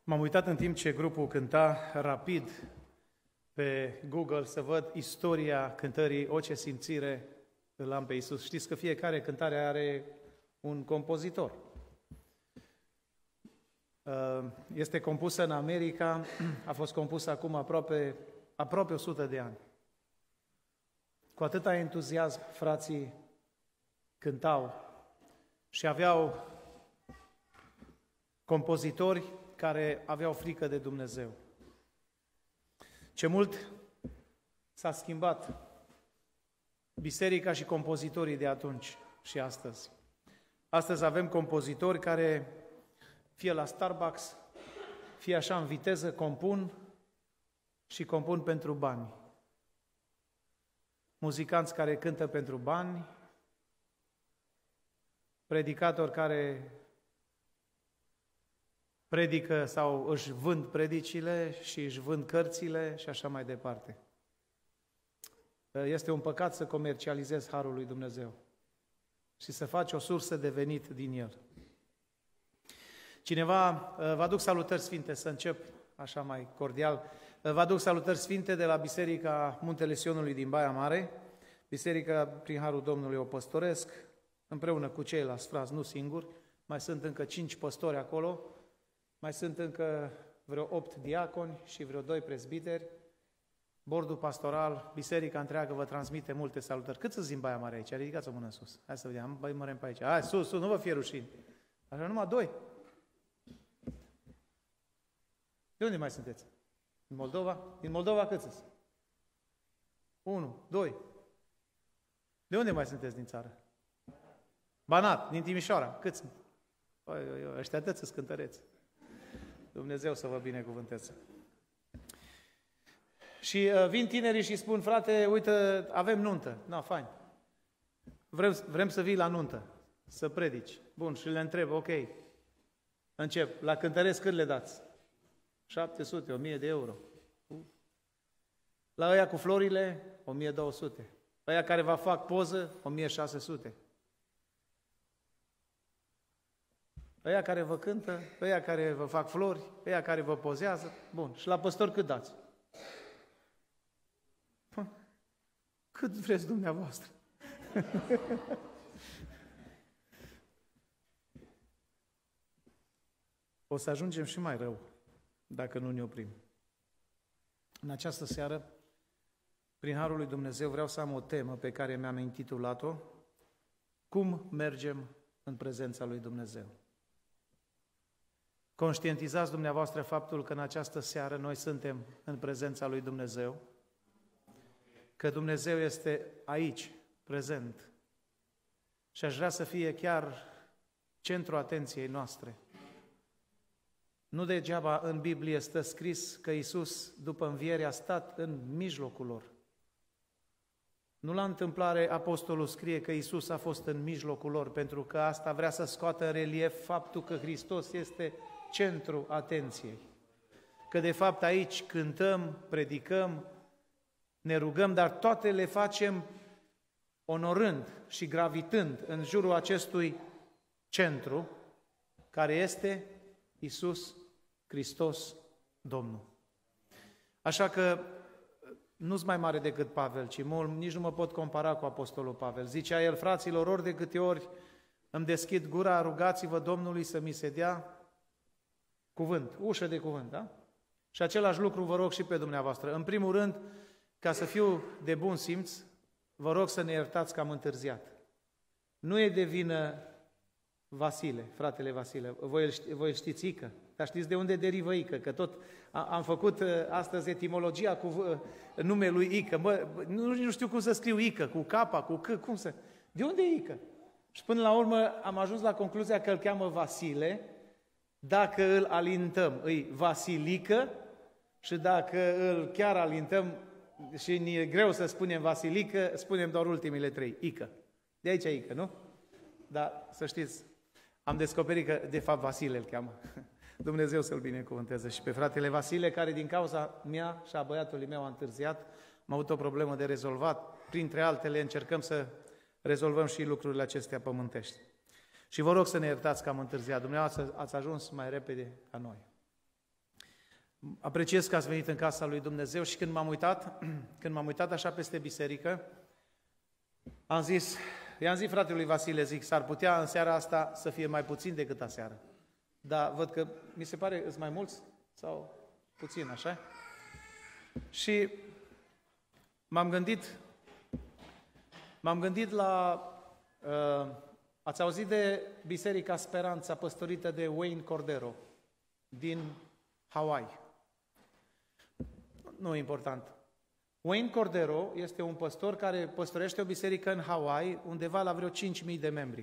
M-am uitat în timp ce grupul cânta rapid pe Google să văd istoria cântării O ce simțire îl am pe Iisus. Știți că fiecare cântare are un compozitor. Este compusă în America, a fost compusă acum aproape 100 de ani. Cu atâta entuziasm frații cântau și aveau compozitori care aveau frică de Dumnezeu. Ce mult s-a schimbat biserica și compozitorii de atunci și astăzi. Astăzi avem compozitori care, fie la Starbucks, fie așa în viteză, compun pentru bani. Muzicanți care cântă pentru bani, predicatori care predică sau își vând predicile și își vând cărțile și așa mai departe. Este un păcat să comercializezi harul lui Dumnezeu și să faci o sursă de venit din el. Cineva, vă aduc salutări sfinte, să încep așa mai cordial, vă aduc salutări sfinte de la Biserica Muntele Sionului din Baia Mare, biserica prin harul Domnului o păstoresc, împreună cu ceilalți frați, nu singur, mai sunt încă 5 păstori acolo, mai sunt încă vreo 8 diaconi și vreo 2 prezbiteri. Bordul pastoral, biserica întreagă vă transmite multe salutări. Cât sunt din Baia Mare aici? Ridicați o mână în sus. Hai să vedem, băi mărem pe aici. Hai, sus, nu vă fie rușine. Așa numai 2. De unde mai sunteți? Din Moldova? Din Moldova cât sunt? 1, 2. De unde mai sunteți din țară? Banat, din Timișoara. Cât sunt? Ăștia atât să cântăreți. Dumnezeu să vă binecuvânteze. Și vin tinerii și spun, frate, uite, avem nuntă. No, fain. Vrem să vii la nuntă, să predici. Bun, și le întreb, ok, încep. La cântăresc cât le dați? 700, 1000 de euro. La ăia cu florile, 1200. Ăia care vă fac poză, 1600. Ăia care vă cântă, ăia care vă fac flori, ăia care vă pozează. Bun, și la păstor cât dați? Cât vreți dumneavoastră? O să ajungem și mai rău, dacă nu ne oprim. În această seară, prin harul lui Dumnezeu, vreau să am o temă pe care mi-am intitulat-o: Cum mergem în prezența lui Dumnezeu? Conștientizați dumneavoastră faptul că în această seară noi suntem în prezența lui Dumnezeu, că Dumnezeu este aici, prezent. Și aș vrea să fie chiar centrul atenției noastre. Nu degeaba în Biblie stă scris că Iisus, după înviere, a stat în mijlocul lor. Nu la întâmplare apostolul scrie că Iisus a fost în mijlocul lor, pentru că asta vrea să scoată în relief faptul că Hristos este centrul atenției. Că de fapt aici cântăm, predicăm, ne rugăm, dar toate le facem onorând și gravitând în jurul acestui centru, care este Iisus Hristos Domnul. Așa că nu-s mai mare decât Pavel, ci nici nu mă pot compara cu apostolul Pavel. Zicea el, fraților, ori de câte ori îmi deschid gura, rugați-vă Domnului să mi se dea cuvânt, ușă de cuvânt, da? Și același lucru vă rog și pe dumneavoastră. În primul rând, ca să fiu de bun simț, vă rog să ne iertați că am întârziat. Nu e de vină Vasile, fratele Vasile, voi știți Ică, dar știți de unde derivă Ică, că tot am făcut astăzi etimologia cu numelui Ică. Nu știu cum să scriu Ică, cu capa, cu C, cum să... De unde e Ică? Și până la urmă am ajuns la concluzia că îl cheamă Vasile, dacă îl alintăm, îi Vasilică, și dacă îl chiar alintăm și ne e greu să spunem Vasilică, spunem doar ultimele 3, Ică. De aici Ică, nu? Dar să știți, am descoperit că de fapt Vasile îl cheamă. Dumnezeu să-l binecuvânteze. Și pe fratele Vasile, care din cauza mea și a băiatului meu a întârziat, am avut o problemă de rezolvat. Printre altele încercăm să rezolvăm și lucrurile acestea pământești. Și vă rog să ne iertați că am întârziat. Dumneavoastră ați ajuns mai repede ca noi. Apreciez că ați venit în casa lui Dumnezeu și când m-am uitat așa peste biserică, i-am zis fratelui Vasile, zic, s-ar putea în seara asta să fie mai puțin decât aseară. Dar văd că mi se pare îs mai mulți sau puțin, așa? Și m-am gândit la... ați auzit de Biserica Speranța păstorită de Wayne Cordeiro din Hawaii. Nu e important. Wayne Cordeiro este un păstor care păstorește o biserică în Hawaii, undeva la vreo 5.000 de membri.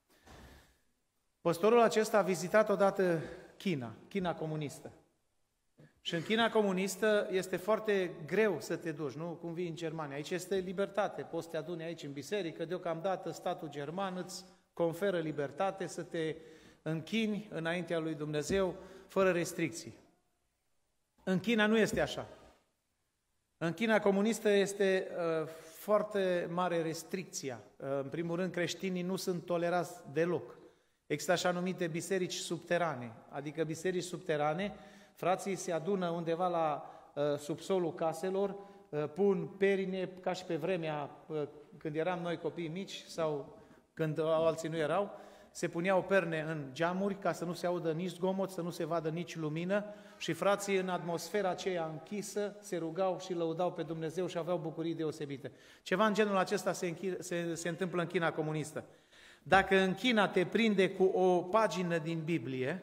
Păstorul acesta a vizitat odată China comunistă. Și în China comunistă este foarte greu să te duci, nu? Cum vii în Germania. Aici este libertate, poți să te aduni aici în biserică, deocamdată statul german îți conferă libertate să te închini înaintea lui Dumnezeu fără restricții. În China nu este așa. În China comunistă este foarte mare restricția. În primul rând, creștinii nu sunt tolerați deloc. Există așa numite biserici subterane, adică biserici subterane, frații se adună undeva la subsolul caselor, pun perine, ca și pe vremea când eram noi copii mici sau când alții nu erau, se puneau perne în geamuri ca să nu se audă nici zgomot, să nu se vadă nici lumină și frații în atmosfera aceea închisă se rugau și lăudau pe Dumnezeu și aveau bucurii deosebite. Ceva în genul acesta se întâmplă în China comunistă. Dacă în China te prinde cu o pagină din Biblie,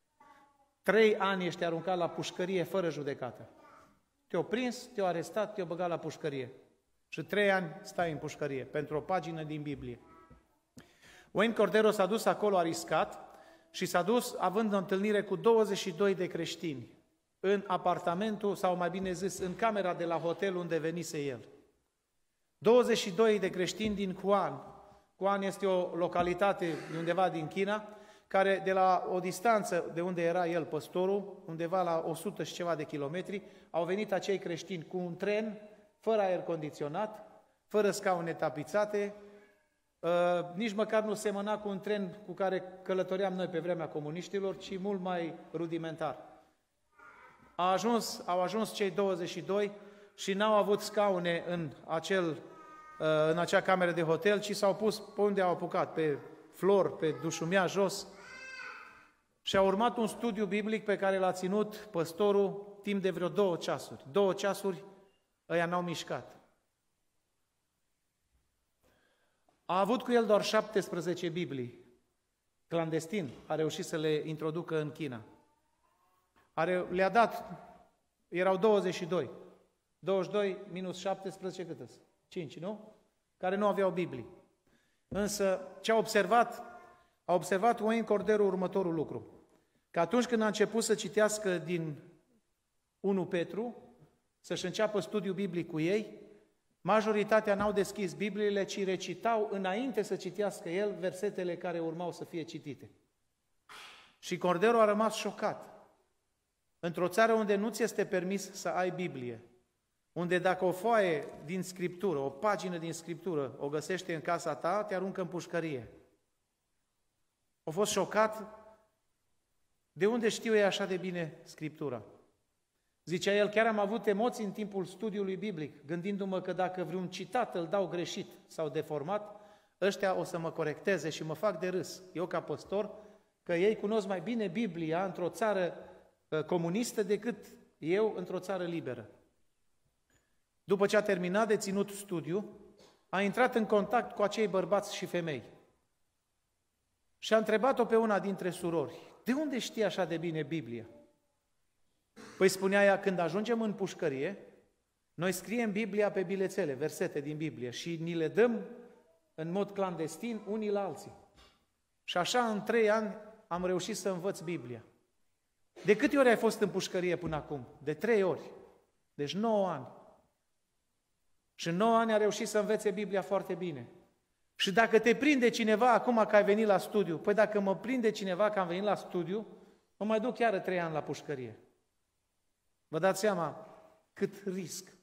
3 ani ești aruncat la pușcărie fără judecată. Te-au prins, te-au arestat, te-au băgat la pușcărie. Și 3 ani stai în pușcărie pentru o pagină din Biblie. Wayne Cordeiro s-a dus acolo, a riscat și s-a dus având o întâlnire cu 22 de creștini în apartamentul, sau mai bine zis, în camera de la hotel unde venise el. 22 de creștini din Wuhan. Wuhan este o localitate undeva din China, care de la o distanță de unde era el, păstorul, undeva la 100 și ceva de kilometri, au venit acei creștini cu un tren, fără aer condiționat, fără scaune tapizate, nici măcar nu semăna cu un tren cu care călătoream noi pe vremea comuniștilor, ci mult mai rudimentar. Au ajuns cei 22 și n-au avut scaune în acea cameră de hotel, ci s-au pus pe unde au apucat, pe flor, pe dușumea jos. Și a urmat un studiu biblic pe care l-a ținut păstorul timp de vreo 2 ceasuri. 2 ceasuri ăia n-au mișcat. A avut cu el doar 17 Biblii. Clandestin a reușit să le introducă în China. Le-a dat, erau 22. 22 minus 17 cât îs? 5, nu? Care nu aveau Biblii. Însă ce a observat Wayne Cordeiro următorul lucru. Că atunci când a început să citească din 1 Petru, să-și înceapă studiul biblic cu ei, majoritatea n-au deschis Bibliile, ci recitau înainte să citească el versetele care urmau să fie citite. Și Cordeiro a rămas șocat. Într-o țară unde nu ți este permis să ai Biblie, unde dacă o foaie din Scriptură, o pagină din Scriptură o găsește în casa ta, te aruncă în pușcărie. A fost șocat. De unde știu ei așa de bine Scriptura? Zicea el, chiar am avut emoții în timpul studiului biblic, gândindu-mă că dacă vreun citat îl dau greșit sau deformat, ăștia o să mă corecteze și mă fac de râs. Eu ca păstor, că ei cunosc mai bine Biblia într-o țară comunistă decât eu într-o țară liberă. După ce a terminat de ținut studiu, a intrat în contact cu acei bărbați și femei. Și a întrebat-o pe una dintre surori, de unde știi așa de bine Biblia? Păi spunea ea, când ajungem în pușcărie, noi scriem Biblia pe bilețele, versete din Biblie și ni le dăm în mod clandestin unii la alții. Și așa în 3 ani am reușit să învăț Biblia. De câte ori ai fost în pușcărie până acum? De 3 ori. Deci 9 ani. Și în 9 ani a reușit să învețe Biblia foarte bine. Și dacă te prinde cineva acum că ai venit la studiu, păi dacă mă prinde cineva că am venit la studiu, mă mai duc chiar 3 ani la pușcărie. Vă dați seama cât risc.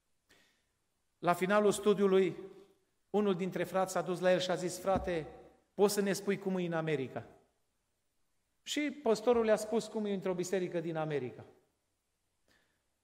La finalul studiului, unul dintre frați s-a dus la el și a zis, frate, poți să ne spui cum e în America? Și păstorul le-a spus cum e într-o biserică din America.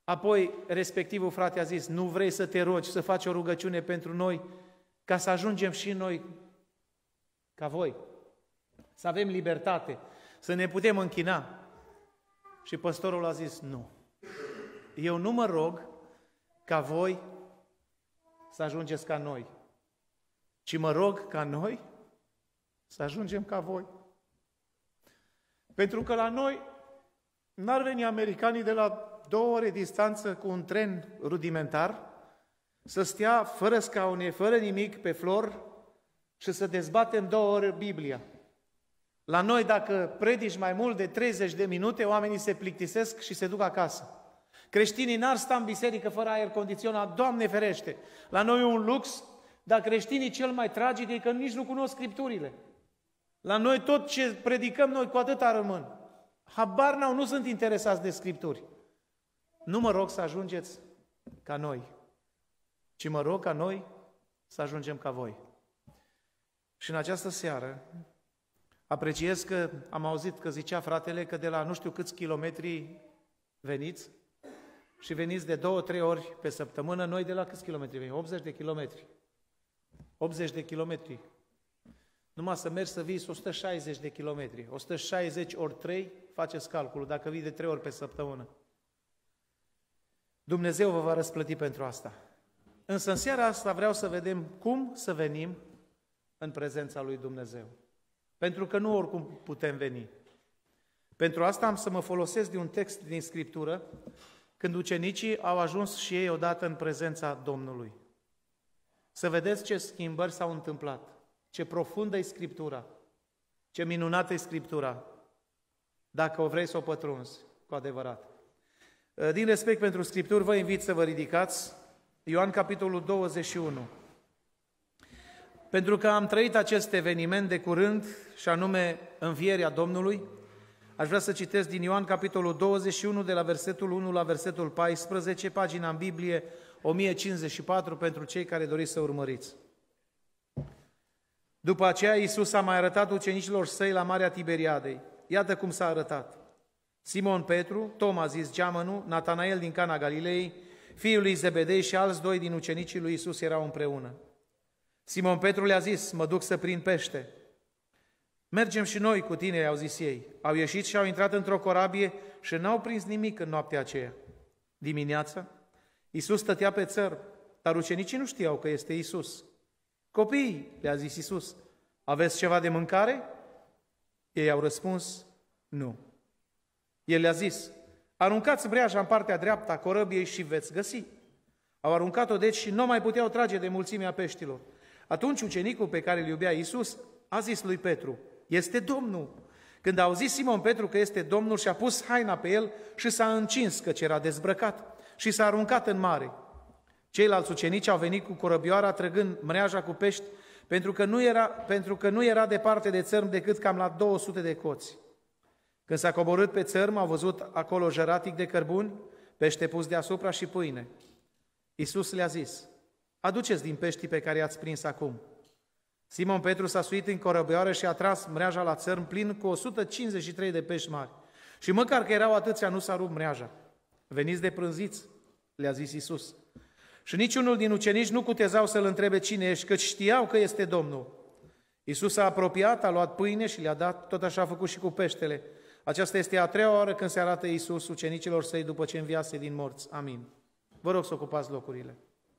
Apoi, respectivul frate a zis, nu vrei să te rogi, să faci o rugăciune pentru noi, ca să ajungem și noi ca voi, să avem libertate, să ne putem închina. Și păstorul a zis, nu, eu nu mă rog ca voi să ajungeți ca noi, ci mă rog ca noi să ajungem ca voi. Pentru că la noi n-ar veni americanii de la 2 ore distanță cu un tren rudimentar, să stea fără scaune, fără nimic, pe flor și să dezbatem 2 ore Biblia. La noi, dacă predici mai mult de 30 de minute, oamenii se plictisesc și se duc acasă. Creștinii n-ar sta în biserică fără aer condiționat, Doamne ferește! La noi e un lux, dar creștinii cel mai tragic e că nici nu cunosc Scripturile. La noi tot ce predicăm noi cu atâta rămân. Habar n-au, nu sunt interesați de Scripturi. Nu mă rog să ajungeți ca noi, ci mă rog ca noi să ajungem ca voi. Și în această seară apreciez că am auzit că zicea fratele că de la nu știu câți kilometri veniți și veniți de 2-3 ori pe săptămână, noi de la câți kilometri venim? 80 de kilometri. 80 de kilometri. Numai să mergi să vii 160 de kilometri. 160 ori 3, faceți calculul, dacă vii de 3 ori pe săptămână. Dumnezeu vă va răsplăti pentru asta. Însă în seara asta vreau să vedem cum să venim în prezența lui Dumnezeu. Pentru că nu oricum putem veni. Pentru asta am să mă folosesc de un text din Scriptură, când ucenicii au ajuns și ei odată în prezența Domnului. Să vedeți ce schimbări s-au întâmplat, ce profundă e Scriptura, ce minunată e Scriptura, dacă o vrei să o pătrunzi cu adevărat. Din respect pentru Scripturi, vă invit să vă ridicați. Ioan, capitolul 21. Pentru că am trăit acest eveniment de curând, și anume învierea Domnului, aș vrea să citesc din Ioan, capitolul 21, de la versetul 1 la versetul 14, pagina în Biblie 1054, pentru cei care doriți să urmăriți. După aceea, Iisus a mai arătat ucenicilor săi la Marea Tiberiadei. Iată cum s-a arătat. Simon Petru, Toma zis Geamănul, Natanael din Cana Galilei, fiul lui Zebedei și alți 2 din ucenicii lui Iisus erau împreună. Simon Petru le-a zis, mă duc să prind pește. Mergem și noi cu tine, au zis ei. Au ieșit și au intrat într-o corabie și n-au prins nimic în noaptea aceea. Dimineața, Iisus stătea pe țărm, dar ucenicii nu știau că este Iisus. Copiii, le-a zis Iisus, aveți ceva de mâncare? Ei au răspuns, nu. El le-a zis, aruncați breaja în partea dreaptă a corăbiei și veți găsi. Au aruncat-o deci și nu mai puteau trage de mulțimea peștilor. Atunci ucenicul pe care îl iubea Iisus a zis lui Petru, este Domnul. Când a auzit Simon Petru că este Domnul, și-a pus haina pe el și s-a încins, căci era dezbrăcat, și s-a aruncat în mare. Ceilalți ucenici au venit cu corăbioara, trăgând mreaja cu pești, pentru că nu era departe de țărm decât cam la 200 de coți. Când s-a coborât pe țărm, au văzut acolo jăratic de cărbuni, pește pus deasupra și pâine. Iisus le-a zis, aduceți din peștii pe care i-ați prins acum. Simon Petru s-a suit în corăbioară și a tras mreaja la țărm plin cu 153 de pești mari. Și măcar că erau atâția, nu s-a rupt mreaja. Veniți de prânziți, le-a zis Iisus. Și niciunul din ucenici nu cutezau să-L întrebe cine ești, căci știau că este Domnul. Iisus s-a apropiat, a luat pâine și le-a dat, tot așa a făcut și cu peștele. Aceasta este a 3-a oară când se arată Iisus ucenicilor săi după ce înviase din morți. Amin. Vă rog să ocupați locurile.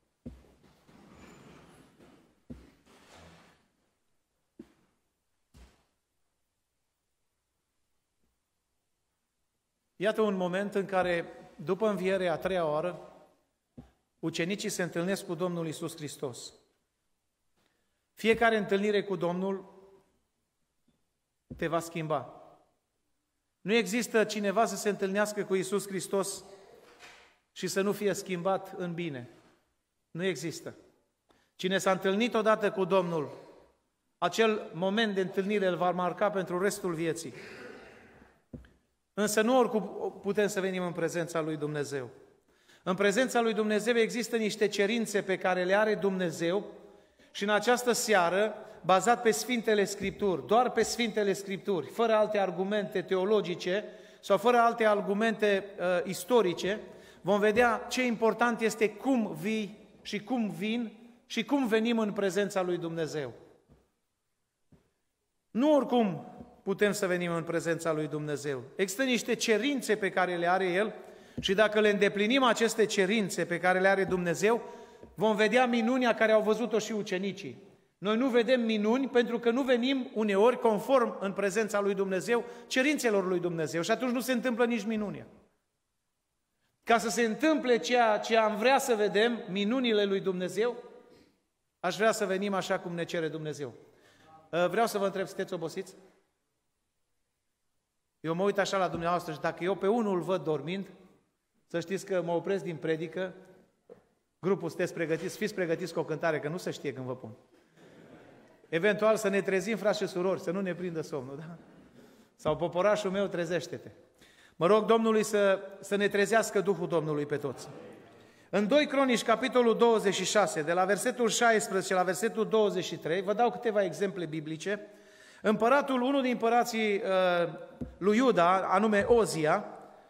Iată un moment în care, după înviere a 3-a oară, ucenicii se întâlnesc cu Domnul Iisus Hristos. Fiecare întâlnire cu Domnul te va schimba. Nu există cineva să se întâlnească cu Iisus Hristos și să nu fie schimbat în bine. Nu există. Cine s-a întâlnit odată cu Domnul, acel moment de întâlnire îl va marca pentru restul vieții. Însă nu oricum putem să venim în prezența lui Dumnezeu. În prezența lui Dumnezeu există niște cerințe pe care le are Dumnezeu și în această seară, bazat pe Sfintele Scripturi, doar pe Sfintele Scripturi, fără alte argumente teologice sau fără alte argumente istorice, vom vedea ce important este cum vii și cum vin și cum venim în prezența lui Dumnezeu. Nu oricum putem să venim în prezența lui Dumnezeu. Există niște cerințe pe care le are El și dacă le îndeplinim aceste cerințe pe care le are Dumnezeu, vom vedea minunea care au văzut-o și ucenicii. Noi nu vedem minuni pentru că nu venim uneori conform în prezența lui Dumnezeu cerințelor lui Dumnezeu și atunci nu se întâmplă nici minunea. Ca să se întâmple ceea ce am vrea să vedem, minunile lui Dumnezeu, aș vrea să venim așa cum ne cere Dumnezeu. Vreau să vă întreb, sunteți obosiți? Eu mă uit așa la dumneavoastră și dacă eu pe unul îl văd dormind, să știți că mă opresc din predică, grupul sunteți pregătiți, fiți pregătiți cu o cântare, că nu se știe când vă pun. Eventual să ne trezim, frați și surori, să nu ne prindă somnul, da? Sau poporașul meu, trezește-te. Mă rog Domnului să ne trezească Duhul Domnului pe toți. În 2 Cronici, capitolul 26, de la versetul 16 la versetul 23, vă dau câteva exemple biblice. Unul din împărații lui Iuda, anume Ozia,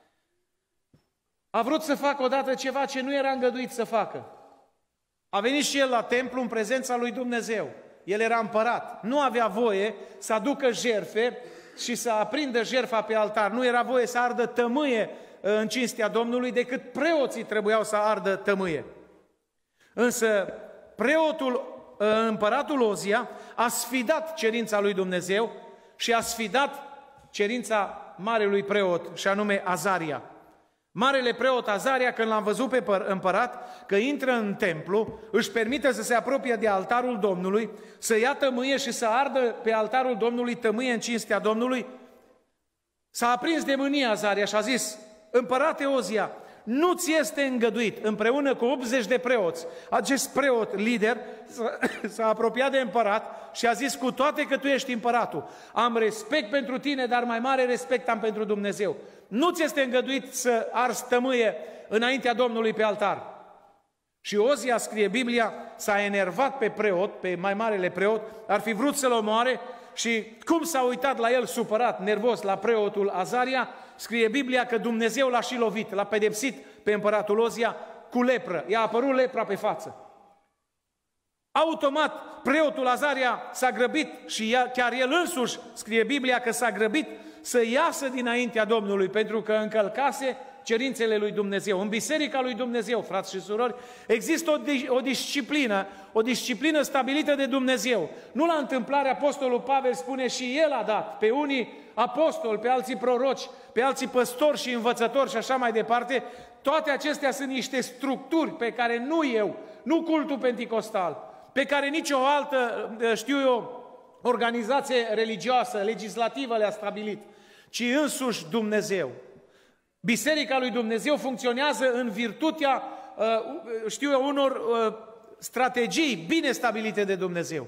a vrut să facă odată ceva ce nu era îngăduit să facă. A venit și el la templu în prezența lui Dumnezeu. El era împărat. Nu avea voie să aducă jertfe și să aprindă jertfa pe altar. Nu era voie să ardă tămâie în cinstea Domnului, decât preoții trebuiau să ardă tămâie. Însă împăratul Ozia a sfidat cerința lui Dumnezeu și a sfidat cerința marelui preot, și anume Azaria. Marele preot Azaria, când l-am văzut pe împărat că intră în templu, își permite să se apropie de altarul Domnului, să ia tămâie și să ardă pe altarul Domnului tămâie în cinstea Domnului, s-a aprins de mânie Azaria și a zis: împărate Ozia, nu ți este îngăduit, împreună cu 80 de preoți. Acest preot lider s-a apropiat de împărat și a zis: cu toate că tu ești împăratul, am respect pentru tine, dar mai mare respect am pentru Dumnezeu. Nu ți este îngăduit să arzi tămâie înaintea Domnului pe altar. Și Ozia, scrie Biblia, s-a enervat pe preot, pe mai marele preot, ar fi vrut să-l omoare și cum s-a uitat la el supărat, nervos, la preotul Azaria, scrie Biblia că Dumnezeu l-a și lovit, l-a pedepsit pe împăratul Ozia cu lepră. I-a apărut lepra pe față. Automat, preotul Azaria s-a grăbit și chiar el însuși, scrie Biblia, că s-a grăbit să iasă dinaintea Domnului, pentru că încălcase cerințele lui Dumnezeu. În biserica lui Dumnezeu, frați și surori, există o disciplină stabilită de Dumnezeu. Nu la întâmplare apostolul Pavel spune: și el a dat pe unii apostoli, pe alții proroci, pe alții păstori și învățători și așa mai departe. Toate acestea sunt niște structuri pe care nu cultul penticostal, pe care nicio altă, organizație religioasă, legislativă le-a stabilit, ci însuși Dumnezeu. Biserica lui Dumnezeu funcționează în virtutea, unor strategii bine stabilite de Dumnezeu.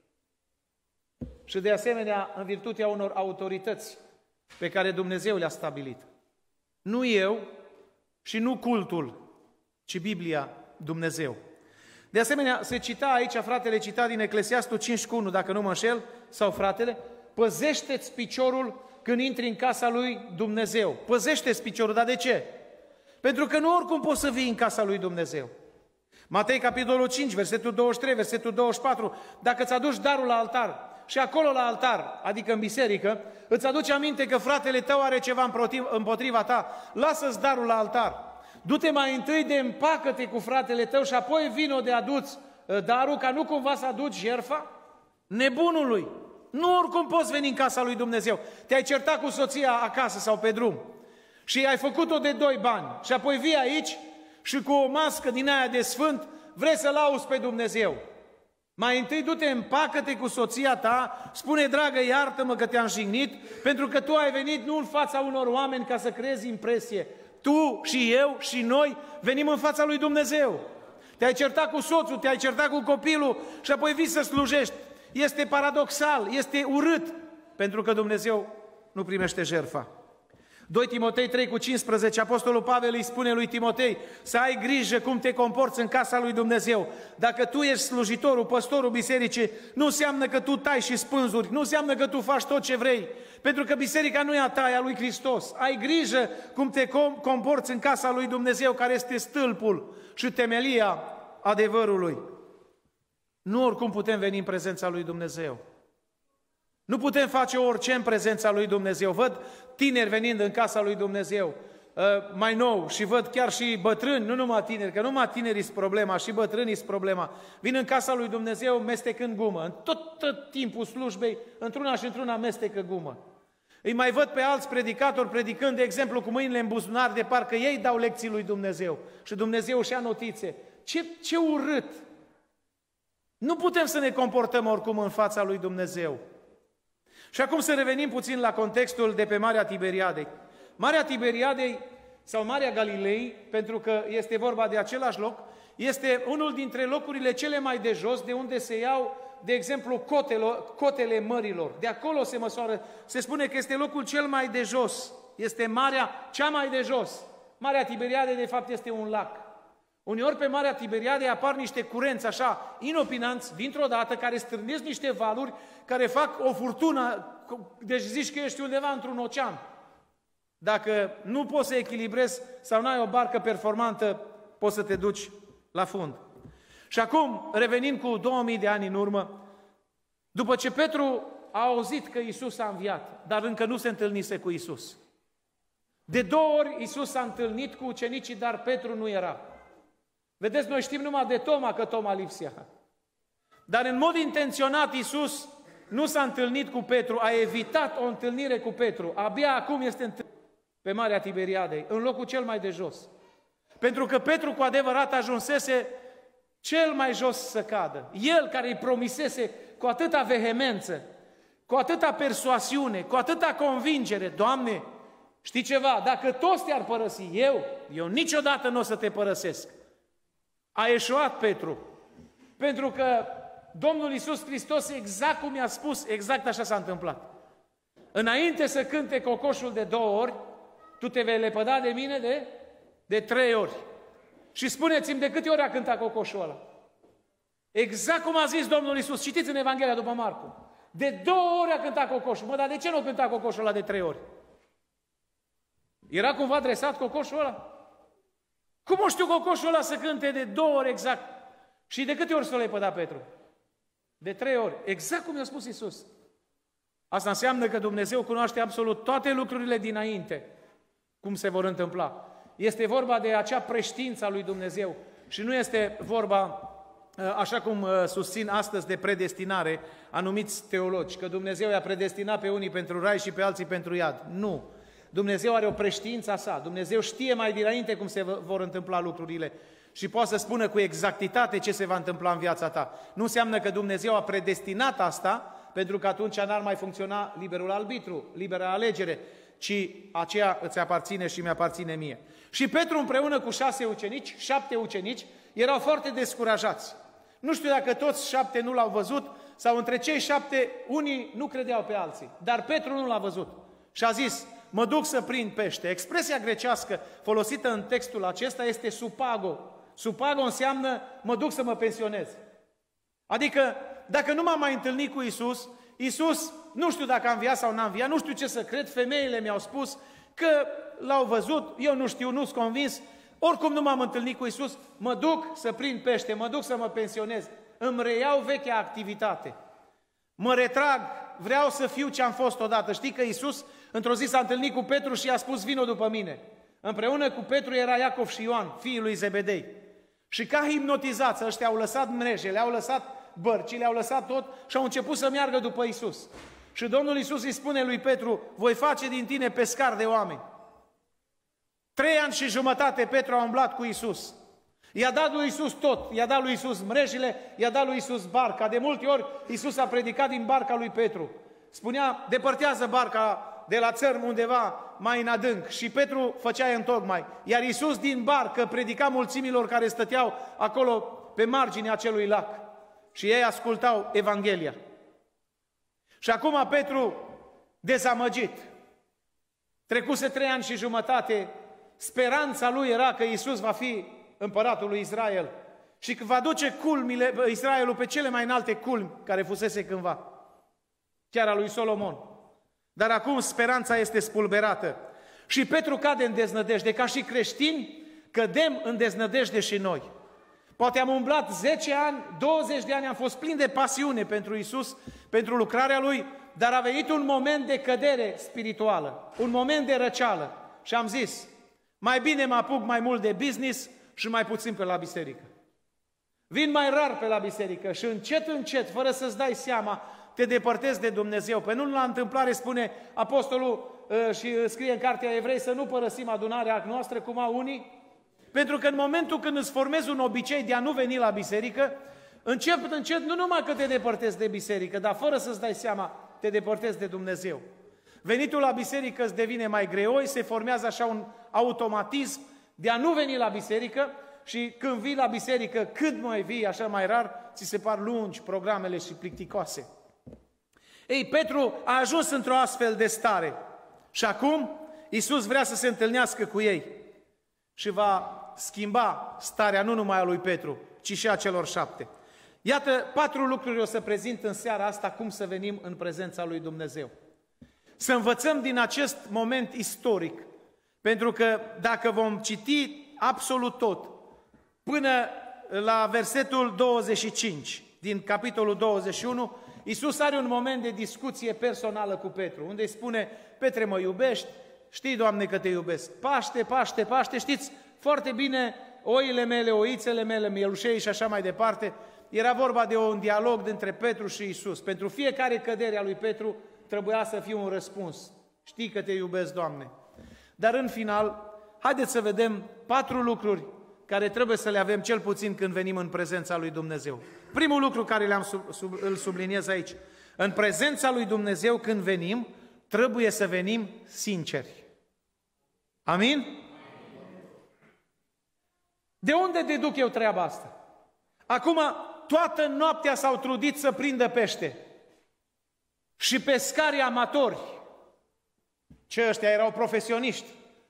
Și de asemenea în virtutea unor autorități pe care Dumnezeu le-a stabilit. Nu eu și nu cultul, ci Biblia, Dumnezeu. De asemenea, se cita aici, fratele cita din Eclesiastul 5:1, dacă nu mă înșel, sau fratele: păzește-ți piciorul când intri în casa lui Dumnezeu. Păzește-ți piciorul, dar de ce? Pentru că nu oricum poți să vii în casa lui Dumnezeu. Matei, capitolul 5, versetul 23, versetul 24, dacă îți aduci darul la altar și acolo la altar, adică în biserică, îți aduce aminte că fratele tău are ceva împotriva ta, lasă-ți darul la altar. Du-te mai întâi de împacă-te cu fratele tău și apoi vino de aduți darul, ca nu cumva să aduci jertfa nebunului. Nu oricum poți veni în casa lui Dumnezeu. Te-ai certat cu soția acasă sau pe drum și ai făcut-o de 2 bani și apoi vii aici și cu o mască din aia de sfânt vrei să-L auzi pe Dumnezeu. Mai întâi du-te, împacă-te cu soția ta, spune: dragă, iartă-mă că te-am jignit, pentru că tu ai venit nu în fața unor oameni ca să creezi impresie. Tu și eu și noi venim în fața lui Dumnezeu. Te-ai certat cu soțul, te-ai certat cu copilul și apoi vii să slujești. Este paradoxal, este urât, pentru că Dumnezeu nu primește jertfa. 2 Timotei 3:15, Apostolul Pavel îi spune lui Timotei să ai grijă cum te comporți în casa lui Dumnezeu. Dacă tu ești slujitorul, păstorul bisericii, nu înseamnă că tu tai și spânzuri, nu înseamnă că tu faci tot ce vrei, pentru că biserica nu e a ta, e a lui Hristos. Ai grijă cum te comporți în casa lui Dumnezeu, care este stâlpul și temelia adevărului. Nu oricum putem veni în prezența lui Dumnezeu. Nu putem face orice în prezența lui Dumnezeu. Văd tineri venind în casa lui Dumnezeu, mai nou, și văd chiar și bătrâni, nu numai tineri, că numai tinerii sunt problema, și bătrânii sunt problema. Vin în casa lui Dumnezeu mestecând gumă. În tot timpul slujbei, într-una și într-una mestecă gumă. Îi mai văd pe alți predicatori predicând, de exemplu, cu mâinile în buzunar, de parcă ei dau lecții lui Dumnezeu. Și Dumnezeu își ia notițe. Ce urât! Nu putem să ne comportăm oricum în fața lui Dumnezeu. Și acum să revenim puțin la contextul de pe Marea Tiberiadei. Marea Tiberiadei sau Marea Galilei, pentru că este vorba de același loc, este unul dintre locurile cele mai de jos, de unde se iau, de exemplu, cotele mărilor. De acolo se măsoară, se spune că este locul cel mai de jos, este marea cea mai de jos. Marea Tiberiadei, de fapt, este un lac. Uneori pe Marea Tiberiadei apar niște curenți așa inopinanți, dintr-o dată, care strânesc niște valuri, care fac o furtună, deci zici că ești undeva într-un ocean. Dacă nu poți să echilibrezi sau n-ai o barcă performantă, poți să te duci la fund. Și acum, revenind cu 2000 de ani în urmă, după ce Petru a auzit că Iisus a înviat, dar încă nu se întâlnise cu Iisus. De 2 ori Iisus s-a întâlnit cu ucenicii, dar Petru nu era. Vedeți, noi știm numai de Toma, că Toma lipsea. Dar în mod intenționat Iisus nu s-a întâlnit cu Petru, a evitat o întâlnire cu Petru. Abia acum este întâlnit pe Marea Tiberiadei, în locul cel mai de jos. Pentru că Petru cu adevărat ajunsese cel mai jos să cadă. El care îi promisese cu atâta vehemență, cu atâta persoasiune, cu atâta convingere, Doamne, știi ceva, dacă toți te-ar părăsi, eu niciodată nu o să te părăsesc. A eșuat Petru, pentru că Domnul Iisus Hristos, exact cum i-a spus, exact așa s-a întâmplat. Înainte să cânte cocoșul de 2 ori, tu te vei lepăda de mine de 3 ori. Și spuneți-mi, de câte ori a cântat cocoșul ăla? Exact cum a zis Domnul Iisus. Citiți în Evanghelia după Marcu. De 2 ori a cântat cocoșul. Mă, dar de ce nu a cântat cocoșul ăla de 3 ori? Era cumva adresat cocoșul ăla? Cum o știu cocoșul ăla să cânte de 2 ori exact? Și de câte ori s-o lepăda Petru? De 3 ori. Exact cum i-a spus Iisus. Asta înseamnă că Dumnezeu cunoaște absolut toate lucrurile dinainte, cum se vor întâmpla. Este vorba de acea preștiință a lui Dumnezeu și nu este vorba, așa cum susțin astăzi, de predestinare anumiți teologi, că Dumnezeu i-a predestinat pe unii pentru rai și pe alții pentru iad. Nu. Dumnezeu are o preștiință a sa. Dumnezeu știe mai dinainte cum se vor întâmpla lucrurile și poate să spună cu exactitate ce se va întâmpla în viața ta. Nu înseamnă că Dumnezeu a predestinat asta, pentru că atunci n-ar mai funcționa liberul arbitru, libera alegere, ci aceea îți aparține și mi-aparține mie. Și Petru împreună cu 7 ucenici, erau foarte descurajați. Nu știu dacă toți 7 nu l-au văzut sau între cei 7 unii nu credeau pe alții, dar Petru nu l-a văzut și a zis, mă duc să prind pește. Expresia grecească folosită în textul acesta este supago. Supago înseamnă mă duc să mă pensionez. Adică dacă nu m-am mai întâlnit cu Iisus, Iisus nu știu dacă a înviat sau n-a înviat, nu știu ce să cred, femeile mi-au spus că l-au văzut, eu nu știu, nu-s convins, oricum nu m-am întâlnit cu Iisus, mă duc să prind pește, mă duc să mă pensionez, îmi reiau vechea activitate, mă retrag, vreau să fiu ce am fost odată. Știi că Iisus într-o zi s-a întâlnit cu Petru și i-a spus, vino după mine. Împreună cu Petru era Iacov și Ioan, fiii lui Zebedei. Și ca hipnotizați, ăștia au lăsat mrejele, au lăsat bărcile, au lăsat tot și au început să meargă după Iisus. Și Domnul Iisus îi spune lui Petru, voi face din tine pescar de oameni. 3 ani și jumătate Petru a umblat cu Iisus. I-a dat lui Iisus tot, i-a dat lui Iisus mrejile, i-a dat lui Iisus barca. De multe ori Iisus a predicat din barca lui Petru. Spunea, depărtează barca de la țărm undeva mai în adânc și Petru făcea întocmai. Iar Iisus din barcă predica mulțimilor care stăteau acolo pe marginea acelui lac. Și ei ascultau Evanghelia. Și acum Petru, dezamăgit, Trecuse 3 ani și jumătate, speranța lui era că Iisus va fi împăratul lui Israel și că va duce culmile, Israelul pe cele mai înalte culmi care fusese cândva, chiar a lui Solomon. Dar acum speranța este spulberată și Petru cade în deznădejde. Ca și creștini, cădem în deznădejde și noi. Poate am umblat 10 ani, 20 de ani, am fost plin de pasiune pentru Iisus, pentru lucrarea Lui, dar a venit un moment de cădere spirituală, un moment de răceală și am zis, mai bine mă apuc mai mult de business și mai puțin pe la biserică. Vin mai rar pe la biserică și încet, încet, fără să-ți dai seama, te depărtezi de Dumnezeu. Pe nu la întâmplare spune apostolul și scrie în cartea Evrei să nu părăsim adunarea noastră cum au unii, pentru că în momentul când îți formezi un obicei de a nu veni la biserică, încet, nu numai că te depărtezi de biserică, dar fără să-ți dai seama, te depărtezi de Dumnezeu. Venitul la biserică îți devine mai greoi, se formează așa un automatism de a nu veni la biserică și când vii la biserică, cât mai vii, așa mai rar, ți se par lungi programele și plicticoase. Ei, Petru a ajuns într-o astfel de stare și acum Iisus vrea să se întâlnească cu ei și va schimba starea nu numai a lui Petru, ci și a celor 7. Iată 4 lucruri o să prezint în seara asta cum să venim în prezența lui Dumnezeu. Să învățăm din acest moment istoric, pentru că dacă vom citi absolut tot, până la versetul 25 din capitolul 21, Iisus are un moment de discuție personală cu Petru, unde îi spune, Petre, mă iubești? Știi, Doamne, că te iubesc. Paște, Paște, Paște, știți foarte bine, oile mele, oițele mele, mielușei și așa mai departe. Era vorba de un dialog dintre Petru și Iisus. Pentru fiecare cădere a lui Petru trebuia să fie un răspuns. Știi că te iubesc, Doamne. Dar în final, haideți să vedem 4 lucruri care trebuie să le avem cel puțin când venim în prezența lui Dumnezeu. Primul lucru care îl subliniez aici. În prezența lui Dumnezeu când venim, trebuie să venim sinceri. Amin? De unde deduc eu treaba asta? Acum, toată noaptea s-au trudit să prindă pește. Și pescarii amatori, ce ăștia erau profesioniști,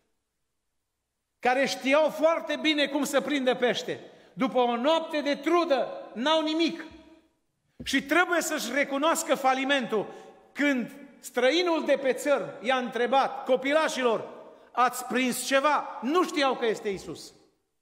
care știau foarte bine cum să prindă pește. După o noapte de trudă, n-au nimic. Și trebuie să-și recunoască falimentul. Când străinul de pe țărm i-a întrebat, copilașilor, ați prins ceva? Nu știau că este Iisus.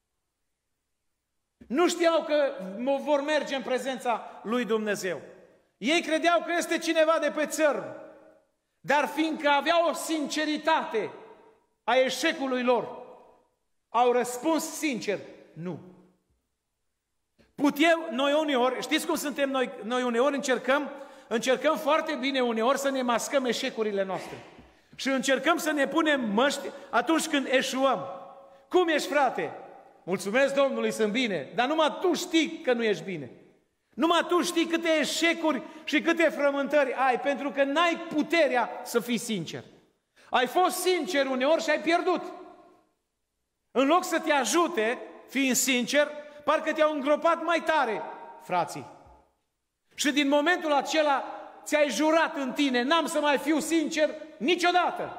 Nu știau că vor merge în prezența lui Dumnezeu. Ei credeau că este cineva de pe țărm. Dar fiindcă aveau o sinceritate a eșecului lor, au răspuns sincer, nu. Noi uneori, știți cum suntem noi uneori încercăm foarte bine uneori să ne mascăm eșecurile noastre. Și încercăm să ne punem măști atunci când eșuăm. Cum ești, frate? Mulțumesc Domnului, sunt bine, dar numai tu știi că nu ești bine. Numai tu știi câte eșecuri și câte frământări ai, pentru că n-ai puterea să fii sincer. Ai fost sincer uneori și ai pierdut. În loc să te ajute, fiind sincer, parcă te-au îngropat mai tare, frații. Și din momentul acela ți-ai jurat în tine, n-am să mai fiu sincer niciodată.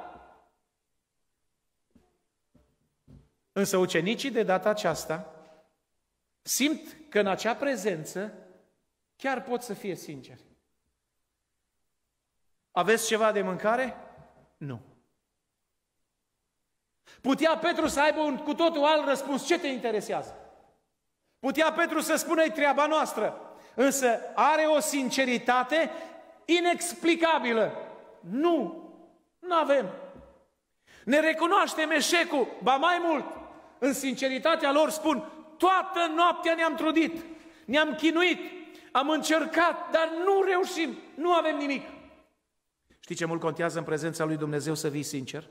Însă ucenicii de data aceasta simt că în acea prezență chiar pot să fie sinceri. Aveți ceva de mâncare? Nu. Putea Petru să aibă un cu totul alt răspuns. Ce te interesează? Putea Petru să spună, e treaba noastră. Însă are o sinceritate inexplicabilă. Nu avem. Ne recunoaștem eșecul, ba mai mult, în sinceritatea lor spun, toată noaptea ne-am trudit, ne-am chinuit, am încercat, dar nu reușim, nu avem nimic. Știi ce mult contează în prezența lui Dumnezeu să vii sincer?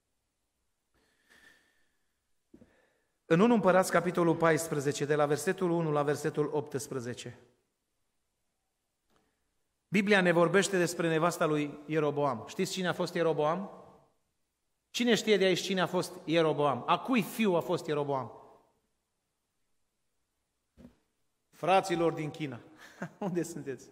În 1 Împărați, capitolul 14, de la versetul 1 la versetul 18, Biblia ne vorbește despre nevasta lui Ieroboam. Știți cine a fost Ieroboam? Cine știe de aici cine a fost Ieroboam? A cui fiu a fost Ieroboam? Fraților din China. Unde sunteți?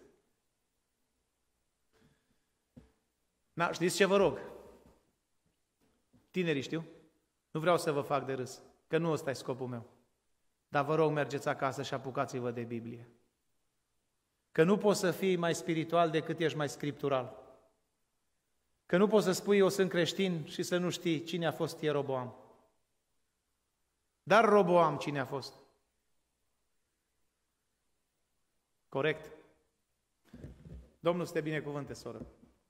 Știți ce vă rog? Tinerii știu? Nu vreau să vă fac de râs, că nu ăsta e scopul meu. Dar vă rog, mergeți acasă și apucați-vă de Biblie. Că nu poți să fii mai spiritual decât ești mai scriptural. Că nu poți să spui eu sunt creștin și să nu știi cine a fost Ieroboam. Dar Roboam cine a fost? Corect? Domnul să te binecuvânte, soră.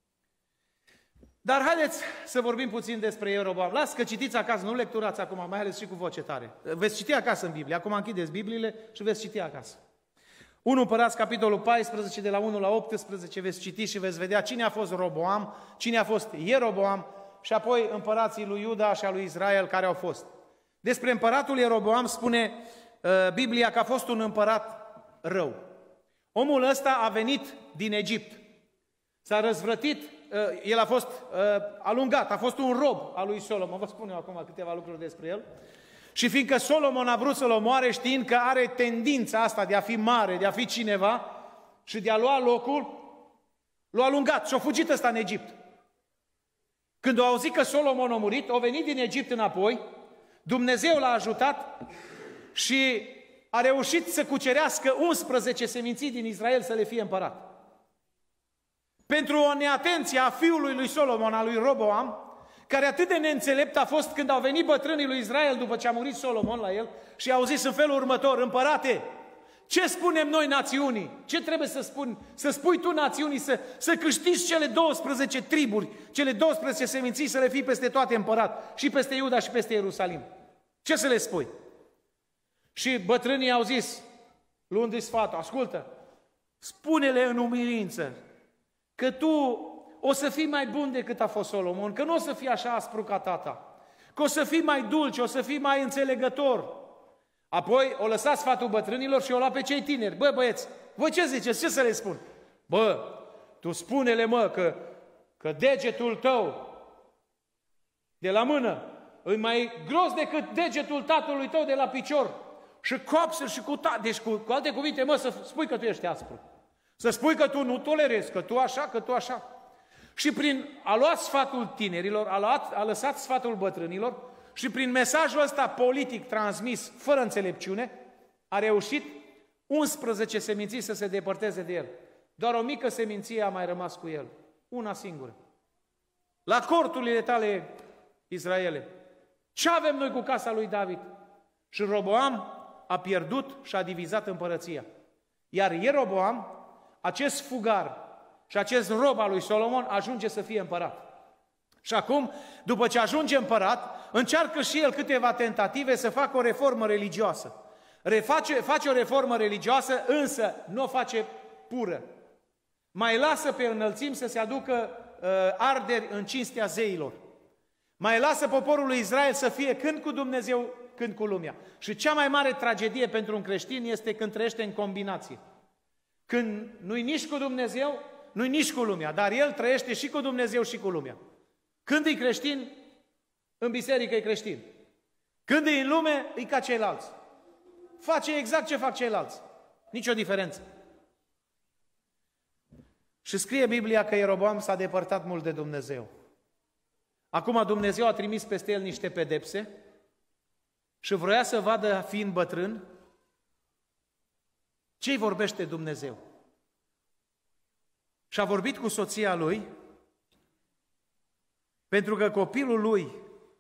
Dar haideți să vorbim puțin despre Ieroboam. Las că citiți acasă, nu lecturați acum, mai ales și cu voce tare. Veți citi acasă în Biblie, acum închideți Bibliile și veți citi acasă. 1 Împărați, capitolul 14, de la 1 la 18, veți citi și veți vedea cine a fost Roboam, cine a fost Ieroboam și apoi împărații lui Iuda și a lui Israel care au fost. Despre împăratul Ieroboam spune Biblia că a fost un împărat rău. Omul ăsta a venit din Egipt, s-a răzvrătit, el a fost alungat, a fost un rob al lui Solomon. Vă spun eu acum câteva lucruri despre el. Și fiindcă Solomon a vrut să-l omoare știind că are tendința asta de a fi mare, de a fi cineva și de a lua locul, l-a alungat și a fugit ăsta în Egipt. Când a auzit că Solomon a murit, a venit din Egipt înapoi, Dumnezeu l-a ajutat și a reușit să cucerească 11 seminții din Israel să le fie împărat. Pentru o neatenție a fiului lui Solomon, a lui Roboam, care atât de neînțelept a fost când au venit bătrânii lui Israel după ce a murit Solomon la el și au zis în felul următor: împărate, ce spunem noi națiunii? Ce trebuie să spui tu națiunii să câștigi cele 12 triburi, cele 12 seminții să le fii peste toate împărat, și peste Iuda și peste Ierusalim? Ce să le spui? Și bătrânii au zis, luându-i sfatul: ascultă, spune-le în umilință că tu o să fii mai bun decât a fost Solomon, că nu o să fii așa aspru ca tata, că o să fii mai dulce, o să fii mai înțelegător. Apoi o lăsat sfatul bătrânilor și o luat pe cei tineri. Bă, băieți, voi ce ziceți? Ce să le spun? Bă, tu spune-le, mă, că degetul tău de la mână e mai gros decât degetul tatălui tău de la picior. Și coapsă și cu deci cu alte cuvinte, mă, să spui că tu ești aspru. Să spui că tu nu tolerezi, că tu așa, că tu așa. Și a luat sfatul tinerilor, a lăsat sfatul bătrânilor și prin mesajul ăsta politic transmis fără înțelepciune, a reușit 11 seminții să se depărteze de el. Doar o mică seminție a mai rămas cu el. Una singură. La corturile tale, Israele, ce avem noi cu casa lui David? Și Roboam a pierdut și a divizat împărăția. Iar Ieroboam, acest fugar și acest rob al lui Solomon, ajunge să fie împărat. Și acum, după ce ajunge împărat, încearcă și el câteva tentative să facă o reformă religioasă. Face o reformă religioasă, însă nu o face pură. Mai lasă pe înălțimi să se aducă arderi în cinstea zeilor. Mai lasă poporul lui Israel să fie când cu Dumnezeu, când cu lumea. Și cea mai mare tragedie pentru un creștin este când trăiește în combinație. Când nu-i nici cu Dumnezeu, nu-i nici cu lumea, dar el trăiește și cu Dumnezeu și cu lumea. Când e creștin, în biserică e creștin. Când e în lume, e ca ceilalți. Face exact ce fac ceilalți. Nicio diferență. Și scrie Biblia că Ieroboam s-a depărtat mult de Dumnezeu. Acum Dumnezeu a trimis peste el niște pedepse și vroia să vadă, fiind bătrân, ce-i vorbește Dumnezeu. Și a vorbit cu soția lui, pentru că copilul lui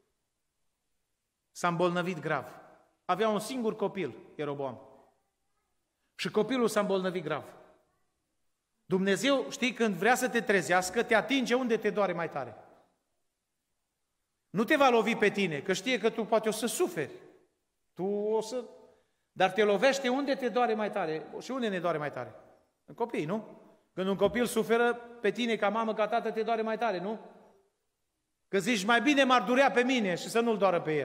s-a îmbolnăvit grav. Avea un singur copil, Ieroboam. Și copilul s-a îmbolnăvit grav. Dumnezeu, știi, când vrea să te trezească, te atinge unde te doare mai tare. Nu te va lovi pe tine, că știe că tu poate o să suferi. Dar te lovește unde te doare mai tare. Și unde ne doare mai tare? În copii, nu? Când un copil suferă, pe tine ca mamă, ca tată, te doare mai tare, nu? Că zici, mai bine m-ar durea pe mine și să nu-l doară pe el.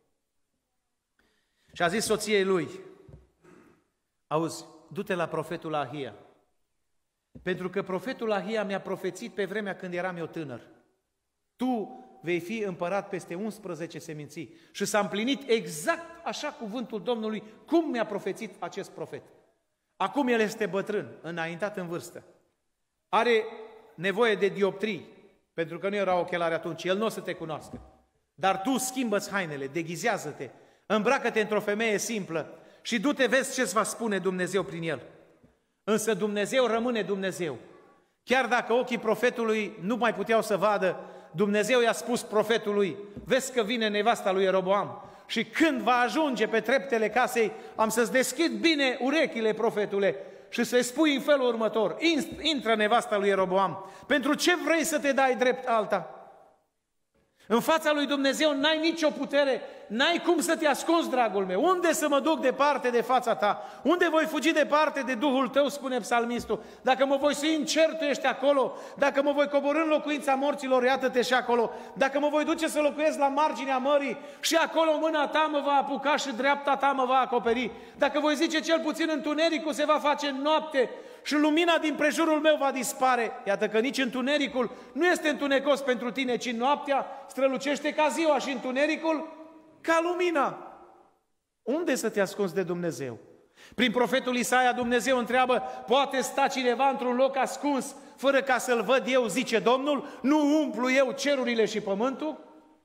Și a zis soției lui: auzi, du-te la profetul Ahia, pentru că profetul Ahia mi-a profețit pe vremea când eram eu tânăr. Tu vei fi împărat peste 11 seminții. Și s-a împlinit exact așa cuvântul Domnului, cum mi-a profețit acest profet. Acum el este bătrân, înaintat în vârstă. Are nevoie de dioptrii, pentru că nu era ochelari atunci. El nu o să te cunoască. Dar tu schimbă-ți hainele, deghizează-te, îmbracă-te într-o femeie simplă și du-te, vezi ce-ți va spune Dumnezeu prin el. Însă Dumnezeu rămâne Dumnezeu. Chiar dacă ochii profetului nu mai puteau să vadă, Dumnezeu i-a spus profetului, vezi că vine nevasta lui Ieroboam și când va ajunge pe treptele casei, am să-ți deschid bine urechile, profetule, și să-i spui în felul următor, intră nevasta lui Ieroboam, pentru ce vrei să te dai drept alta? În fața lui Dumnezeu n-ai nicio putere, n-ai cum să te ascunzi, dragul meu. Unde să mă duc departe de fața ta? Unde voi fugi departe de Duhul tău, spune psalmistul? Dacă mă voi sui în cer, tu ești acolo. Dacă mă voi coborî în locuința morților, iată-te și acolo. Dacă mă voi duce să locuiesc la marginea mării, și acolo mâna ta mă va apuca și dreapta ta mă va acoperi. Dacă voi zice cel puțin întunericul se va face noapte și lumina din prejurul meu va dispare. Iată că nici întunericul nu este întunecos pentru tine, ci noaptea strălucește ca ziua și întunericul ca lumina. Unde să te ascunzi de Dumnezeu? Prin profetul Isaia Dumnezeu întreabă, poate sta cineva într-un loc ascuns fără ca să-l văd eu, zice Domnul, nu umplu eu cerurile și pământul?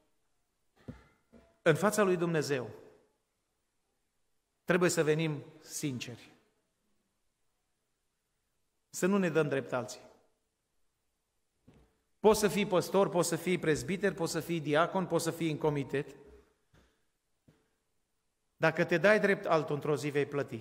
În fața lui Dumnezeu trebuie să venim sinceri. Să nu ne dăm drept alții. Poți să fii păstor, poți să fii prezbiter, poți să fii diacon, poți să fii în comitet. Dacă te dai drept altul, într-o zi vei plăti.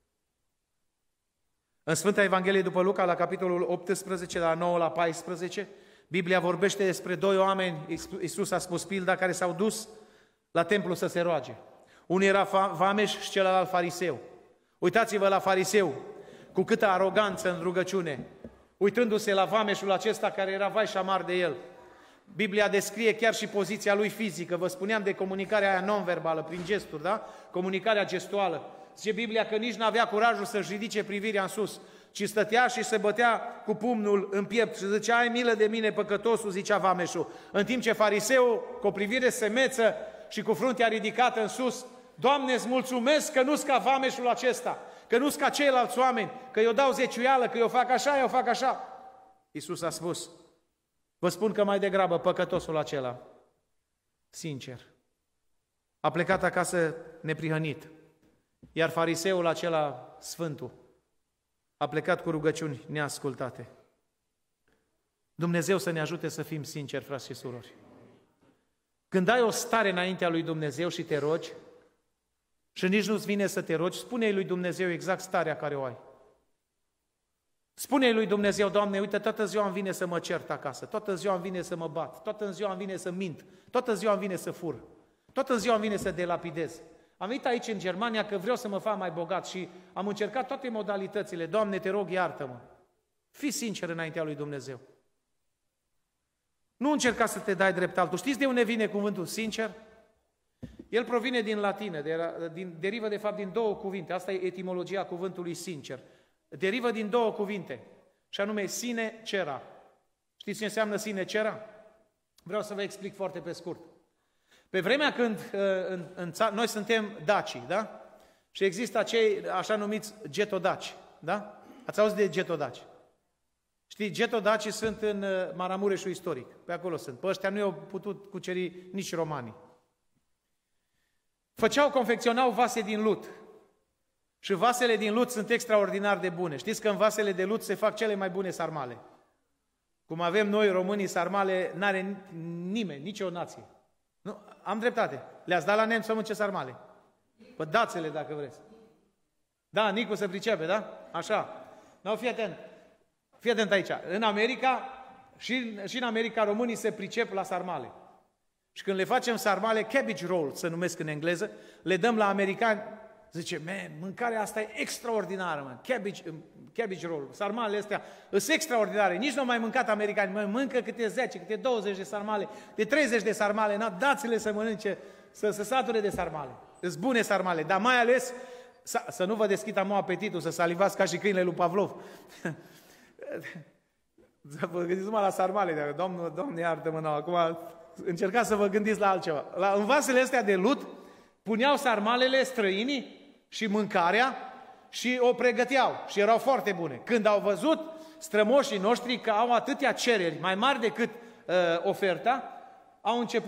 În Sfânta Evanghelie după Luca, la capitolul 18, de la 9 la 14, Biblia vorbește despre doi oameni, Iisus a spus pilda, care s-au dus la templu să se roage. Unul era vameș și celălalt fariseu. Uitați-vă la fariseu, cu câtă aroganță în rugăciune, uitându-se la vameșul acesta care era vai și amar de el. Biblia descrie chiar și poziția lui fizică, vă spuneam de comunicarea aia non-verbală, prin gesturi, da? Comunicarea gestuală. Zice Biblia că nici n-avea curajul să-și ridice privirea în sus, ci stătea și se bătea cu pumnul în piept și zicea, ai milă de mine, păcătosul, zicea vameșul. În timp ce fariseul, cu o privire semeță și cu fruntea ridicată în sus, Doamne, îți mulțumesc că nu-s ca vameșul acesta, că nu-s ca ceilalți oameni, că eu dau zeciuială, că eu fac așa, eu fac așa. Iisus a spus, vă spun că mai degrabă păcătosul acela, sincer, a plecat acasă neprihănit, iar fariseul acela, sfântul, a plecat cu rugăciuni neascultate. Dumnezeu să ne ajute să fim sinceri, frați și surori. Când ai o stare înaintea lui Dumnezeu și te rogi, și nici nu-ți vine să te rogi, spune-i lui Dumnezeu exact starea care o ai. Spune-i lui Dumnezeu, Doamne, uite, toată ziua îmi vine să mă cert acasă, toată ziua îmi vine să mă bat, toată ziua îmi vine să mint, toată ziua îmi vine să fur, toată ziua îmi vine să delapidez. Am venit aici în Germania că vreau să mă fac mai bogat și am încercat toate modalitățile. Doamne, te rog, iartă-mă. Fii sincer înaintea lui Dumnezeu. Nu încerca să te dai drept altul. Știți de unde vine cuvântul sincer? El provine din latină, derivă de fapt din două cuvinte. Asta e etimologia cuvântului sincer. Derivă din două cuvinte, și anume sine cera. Știți ce înseamnă sine cera? Vreau să vă explic foarte pe scurt. Pe vremea când noi suntem dacii, da? Și există acei așa numiți getodaci, da? Ați auzit de getodaci? Știi, getodacii sunt în Maramureșul istoric, pe acolo sunt. Pe ăștia nu i-au putut cuceri nici romanii. Confecționau vase din lut. Și vasele din lut sunt extraordinar de bune. Știți că în vasele de lut se fac cele mai bune sarmale. Cum avem noi românii sarmale, n-are nimeni, nicio nație. Nu, am dreptate. Le-ați dat la nemți să mănânce sarmale. Pă dați-le dacă vreți. Da, Nicu se pricepe, da? Așa. No, fii atent. Fii atent aici. În America, și în America românii se pricep la sarmale. Și când le facem sarmale, cabbage roll, se numesc în engleză, le dăm la americani, zice, mâncarea asta e extraordinară, man. Cabbage roll, sarmalele astea sunt extraordinare, nici nu au mai mâncat americani, mâncă câte 10, câte 20 de sarmale, de 30 de sarmale, dați-le să mănânce, să se sature de sarmale. Sunt bune sarmale, dar mai ales, să nu vă deschid amul apetitul, să salivați ca și câinele lui Pavlov. Vă gândiți numai la sarmale, Doamne iartă-mă, acum încercați să vă gândiți la altceva. În vasele astea de lut puneau sarmalele străinii și mâncarea și o pregăteau și erau foarte bune. Când au văzut strămoșii noștri că au atâtea cereri mai mari decât oferta, au început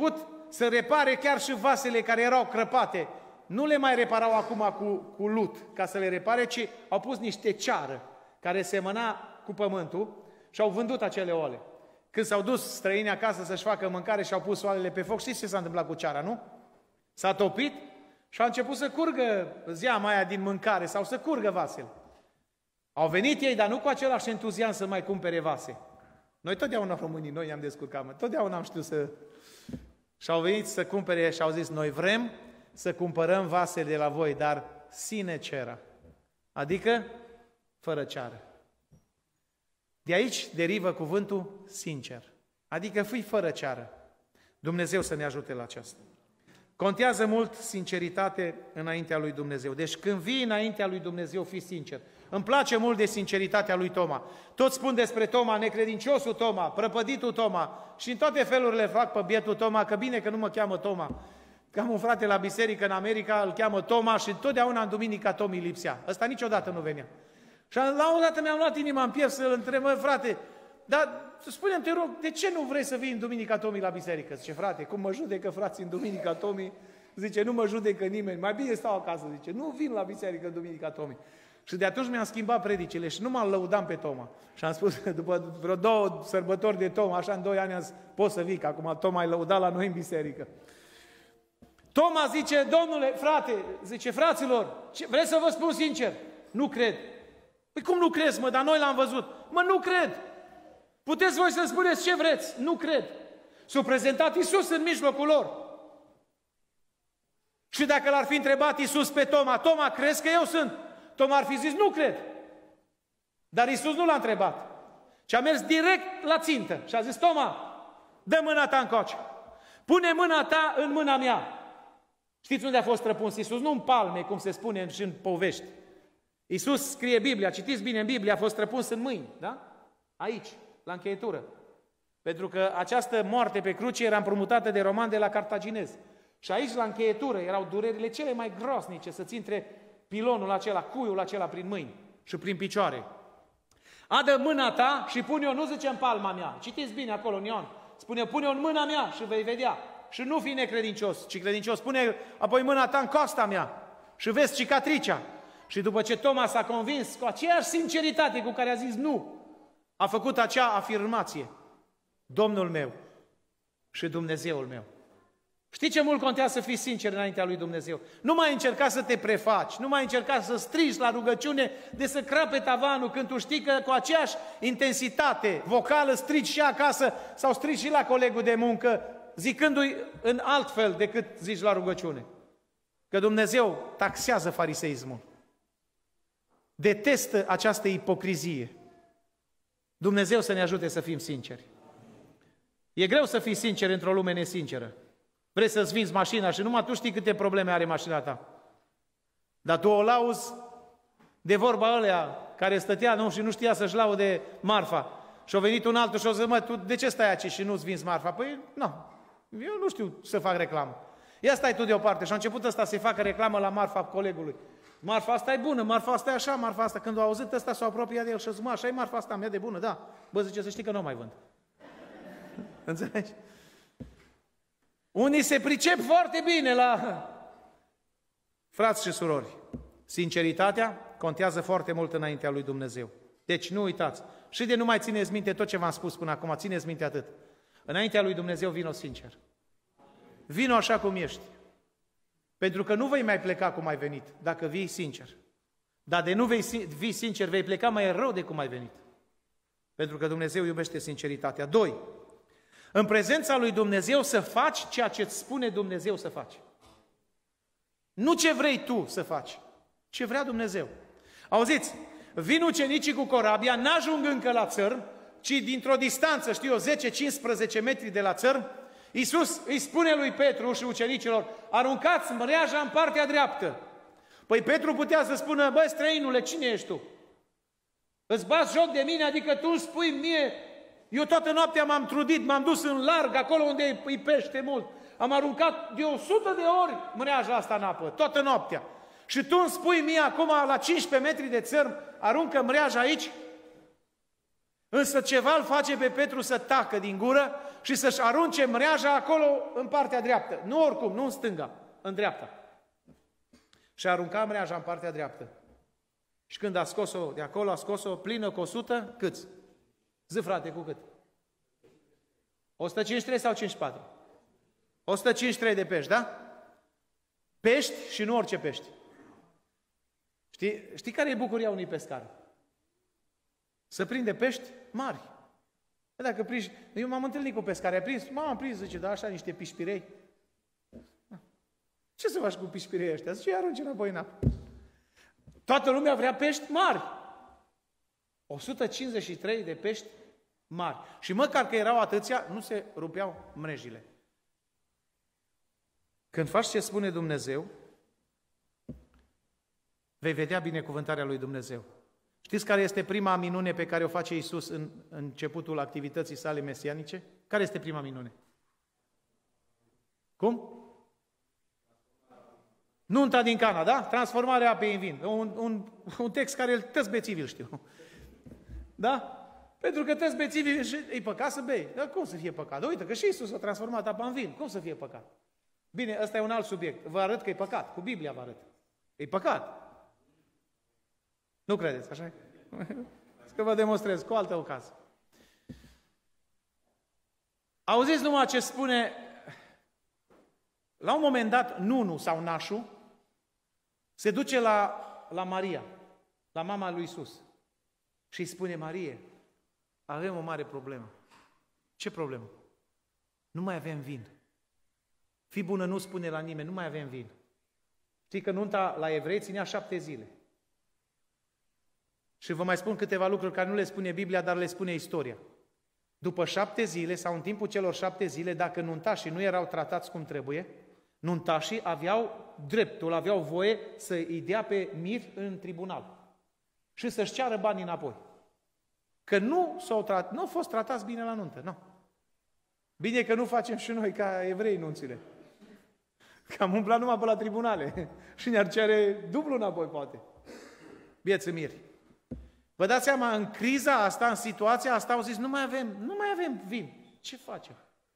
să repare chiar și vasele care erau crăpate. Nu le mai reparau acum cu lut ca să le repare, ci au pus niște ceară care semăna cu pământul și au vândut acele oale. Când s-au dus străinii acasă să-și facă mâncare și au pus oalele pe foc, știți ce s-a întâmplat cu ceara, nu? S-a topit și a început să curgă zeama aia din mâncare sau să curgă vasele. Au venit ei, dar nu cu același entuziasm să mai cumpere vase. Noi totdeauna românii, noi i-am descurcat, totdeauna am știut să... Și au venit să cumpere și au zis, noi vrem să cumpărăm vasele de la voi, dar sine cera, adică fără ceară. De aici derivă cuvântul sincer, adică fii fără ceară. Dumnezeu să ne ajute la aceasta. Contează mult sinceritate înaintea lui Dumnezeu. Deci când vii înaintea lui Dumnezeu, fii sincer. Îmi place mult de sinceritatea lui Toma. Toți spun despre Toma, necredinciosul Toma, prăpăditul Toma și în toate felurile fac pe bietul Toma, că bine că nu mă cheamă Toma. Că am un frate la biserică în America, îl cheamă Toma și totdeauna în duminica Tomii lipsea. Ăsta niciodată nu venea. Și la o dată mi-am luat inima în piept să-l întreb, mă, frate, dar spune-mi, te rog, de ce nu vrei să vii în duminica Tomii la biserică? Zice, frate, cum mă judecă frații în duminica Tomii? Zice, nu mă judecă nimeni, mai bine stau acasă. Zice, nu vin la biserică în duminica Tomii. Și de atunci mi-am schimbat predicile și nu mă lăudam pe Toma. Și am spus, după vreo 2 sărbători de Toma, așa în 2 ani am zis, poți să vii, că acum Toma ai lăudat la noi în biserică. Toma zice, domnule, frate, zice, fraților, vreți să vă spun sincer? Nu cred. Păi cum nu crezi, mă, dar noi l-am văzut. Mă, nu cred. Puteți voi să spuneți ce vreți? Nu cred. S-a prezentat Iisus în mijlocul lor. Și dacă l-ar fi întrebat Iisus pe Toma, Toma, crezi că eu sunt? Toma ar fi zis, nu cred. Dar Iisus nu l-a întrebat, ci a mers direct la țintă și a zis, Toma, dă mâna ta încoace. Pune mâna ta în mâna mea. Știți unde a fost răpuns Iisus? Nu în palme, cum se spune și în povești. Iisus scrie Biblia, citiți bine în Biblie, a fost răpuns în mâini, da? Aici, la încheietură. Pentru că această moarte pe cruce era împrumutată de romani de la cartaginezi. Și aici, la încheietură, erau durerile cele mai groasnice să-ți intre pilonul acela, cuiul acela prin mâini și prin picioare. Adă mâna ta și pune-o, nu zice în palma mea, citiți bine acolo în Ioan, spune, pune-o în mâna mea și vei vedea. Și nu fi necredincios, ci credincios. Pune apoi mâna ta în coasta mea și vezi cicatricea. Și după ce Toma s-a convins cu aceeași sinceritate cu care a zis nu, a făcut acea afirmație. Domnul meu și Dumnezeul meu. Știi ce mult contează să fii sincer înaintea lui Dumnezeu? Nu mai încerca să te prefaci, nu mai încerca să strigi la rugăciune de să crape tavanul când tu știi că cu aceeași intensitate vocală strigi și acasă sau strigi și la colegul de muncă, zicându-i în alt fel decât zici la rugăciune. Că Dumnezeu taxează fariseismul. Detestă această ipocrizie. Dumnezeu să ne ajute să fim sinceri. E greu să fii sincer într-o lume nesinceră. Vrei să-ți vinzi mașina și numai tu știi câte probleme are mașina ta. Dar tu o lauzi de vorba ălea care stătea și nu știa să-și laude marfa. Și a venit un altul și a zis, mă, tu de ce stai aici și nu-ți vinzi marfa? Păi, nu, eu nu știu să fac reclamă. Ia stai tu deoparte. Și a început ăsta să-i facă reclamă la marfa colegului. Marfa asta e bună, marfa asta e așa, marfa asta. Când a auzit ăsta s-a apropiat de el și a zis, mă, așa e marfa asta mea de bună, da. Bă, zice, să știi că nu o mai vând. Înțelegi? Unii se pricep foarte bine la... Frați și surori, sinceritatea contează foarte mult înaintea lui Dumnezeu. Deci nu uitați. Și de nu mai țineți minte tot ce v-am spus până acum, țineți minte atât. Înaintea lui Dumnezeu vino sincer. Vino așa cum ești. Pentru că nu vei mai pleca cum ai venit, dacă vii sincer. Dar de nu vii sincer, vei pleca mai rău de cum ai venit. Pentru că Dumnezeu iubește sinceritatea. 2. În prezența lui Dumnezeu să faci ceea ce îți spune Dumnezeu să faci. Nu ce vrei tu să faci, ce vrea Dumnezeu. Auziți, vin ucenicii cu corabia, n-ajung încă la țărm, ci dintr-o distanță, 10-15 metri de la țărm, Iisus îi spune lui Petru și ucenicilor, aruncați mreaja în partea dreaptă. Păi Petru putea să spună, băi străinule, cine ești tu? Îți bați joc de mine, adică tu îmi spui mie, eu toată noaptea m-am trudit, m-am dus în larg, acolo unde îi pește mult. Am aruncat de 100 de ori mreaja asta în apă, toată noaptea. Și tu îmi spui mie acum, la 15 metri de țărm, aruncă mreaja aici? Însă ceva îl face pe Petru să tacă din gură și să-și arunce mreaja acolo în partea dreaptă. Nu oricum, nu în stânga, în dreapta. Și arunca mreaja în partea dreaptă. Și când a scos-o de acolo, a scos-o plină cu 100, câți? Zi, frate, cu cât? 153 sau 54? 153 de pești, da? Pești și nu orice pești. Știi care e bucuria unui pescar? Să prinde pești mari. Dacă prinzi, eu m-am întâlnit cu pescari, a prins, am prins, zice, da, așa niște pișpirei. Ce să faci cu pișpirei ăștia? Zice, arunci înapoi în apă. Toată lumea vrea pești mari. 153 de pești mari. Și măcar că erau atâția, nu se rupeau mrejile. Când faci ce spune Dumnezeu, vei vedea binecuvântarea lui Dumnezeu. Știți care este prima minune pe care o face Iisus în începutul activității sale mesianice? Care este prima minune? Cum? Nunta din Cana, da? Transformarea apei în vin. Un text care toți bețivii îl știu. Da? Pentru că toți bețivii, e păcat să bei. Dar cum să fie păcat? Uite că și Iisus a transformat apa în vin. Cum să fie păcat? Bine, ăsta e un alt subiect. Vă arăt că e păcat. Cu Biblia vă arăt. E păcat. Nu credeți, așa? Că vă demonstrez cu altă ocazie. Auziți numai ce spune, la un moment dat, nunu sau nașul se duce la Maria, la mama lui Iisus, și îi spune, Marie, avem o mare problemă. Ce problemă? Nu mai avem vin. Fii bună, nu spune la nimeni, nu mai avem vin. Știi că nunta la evrei ținea 7 zile. Și vă mai spun câteva lucruri care nu le spune Biblia, dar le spune istoria. După 7 zile, sau în timpul celor 7 zile, dacă nuntașii nu erau tratați cum trebuie, nuntașii aveau dreptul, aveau voie să îi dea pe mir în tribunal și să-și ceară banii înapoi. Că nu au fost tratați bine la nuntă, nu. Bine că nu facem și noi ca evrei nunțile. Că am umblat numai pe la tribunale și ne-ar cere dublu înapoi, poate. Bieți miri. Vă dați seama, în criza asta, în situația asta, au zis, nu mai avem vin. Ce facem?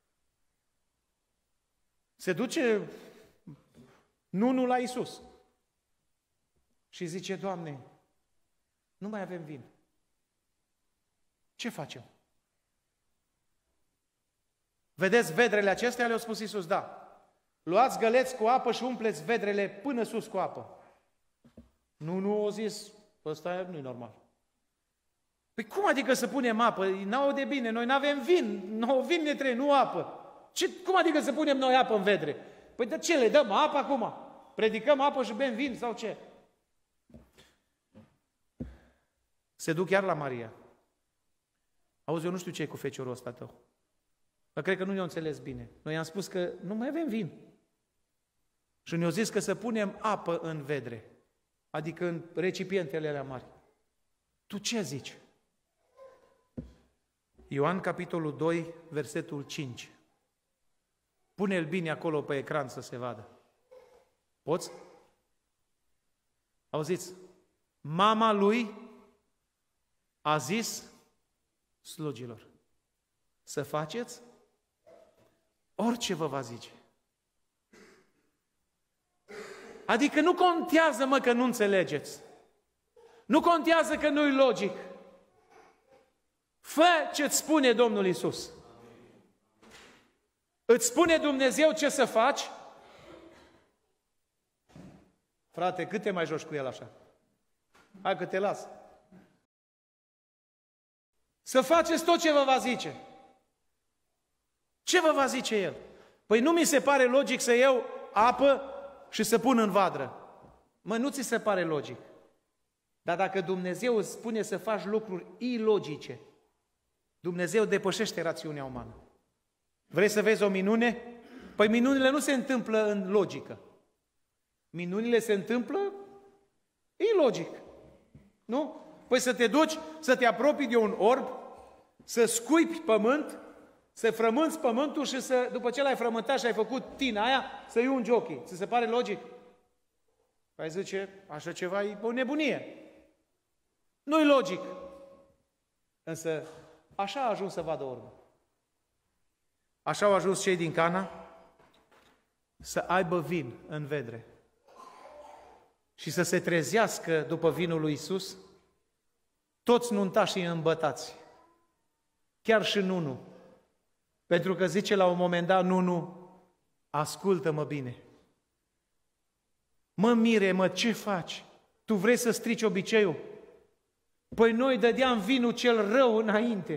Se duce nunul la Iisus și zice, Doamne, nu mai avem vin. Ce facem? Vedeți vedrele acestea? Le-a spus Iisus, da. Luați găleți cu apă și umpleți vedrele până sus cu apă. Nu, au zis, ăsta nu e normal. Păi cum adică să punem apă? N-au de bine, noi n-avem vin, vin ne trebuie, nu apă. Cum adică să punem noi apă în vedre? Păi de ce, le dăm apă acum? Predicăm apă și bem vin sau ce? Se duc chiar la Maria. Auzi, eu nu știu ce e cu feciorul ăsta tău. Dar cred că nu ne-au înțeles bine. Noi am spus că nu mai avem vin. Și ne-au zis că să punem apă în vedre, adică în recipientele alea mari. Tu ce zici? Ioan, capitolul 2, versetul 5. Pune-l bine acolo pe ecran să se vadă. Poți? Auziți? Mama lui a zis slugilor, să faceți orice vă va zice. Adică nu contează, mă, că nu înțelegeți. Nu contează că nu-i logic. Fă ce-ți spune Domnul Iisus. Îți spune Dumnezeu ce să faci? Frate, cât te mai joci cu El așa? Hai că te las. Să faceți tot ce vă va zice. Ce vă va zice El? Păi nu mi se pare logic să iau apă și să pun în vadră. Mă, nu ți se pare logic. Dar dacă Dumnezeu îți spune să faci lucruri ilogice, Dumnezeu depășește rațiunea umană. Vrei să vezi o minune? Păi minunile nu se întâmplă în logică. Minunile se întâmplă ilogic. Nu? Păi să te duci, să te apropii de un orb, să scuipi pământ, să frămânți pământul și să, după ce l-ai frământat și ai făcut tina aia, să-i ungi ochii. Ți se pare logic? Păi zice, așa ceva e o nebunie. Nu-i logic. Însă, așa a ajuns să vadă orbul. Așa au ajuns cei din Cana să aibă vin în vedre și să se trezească după vinul lui Iisus toți nuntașii îmbătați, chiar și Nunu, pentru că zice la un moment dat Nunu, ascultă-mă bine, mă mire, mă, ce faci? Tu vrei să strici obiceiul? Păi noi dădeam vinul cel rău înainte.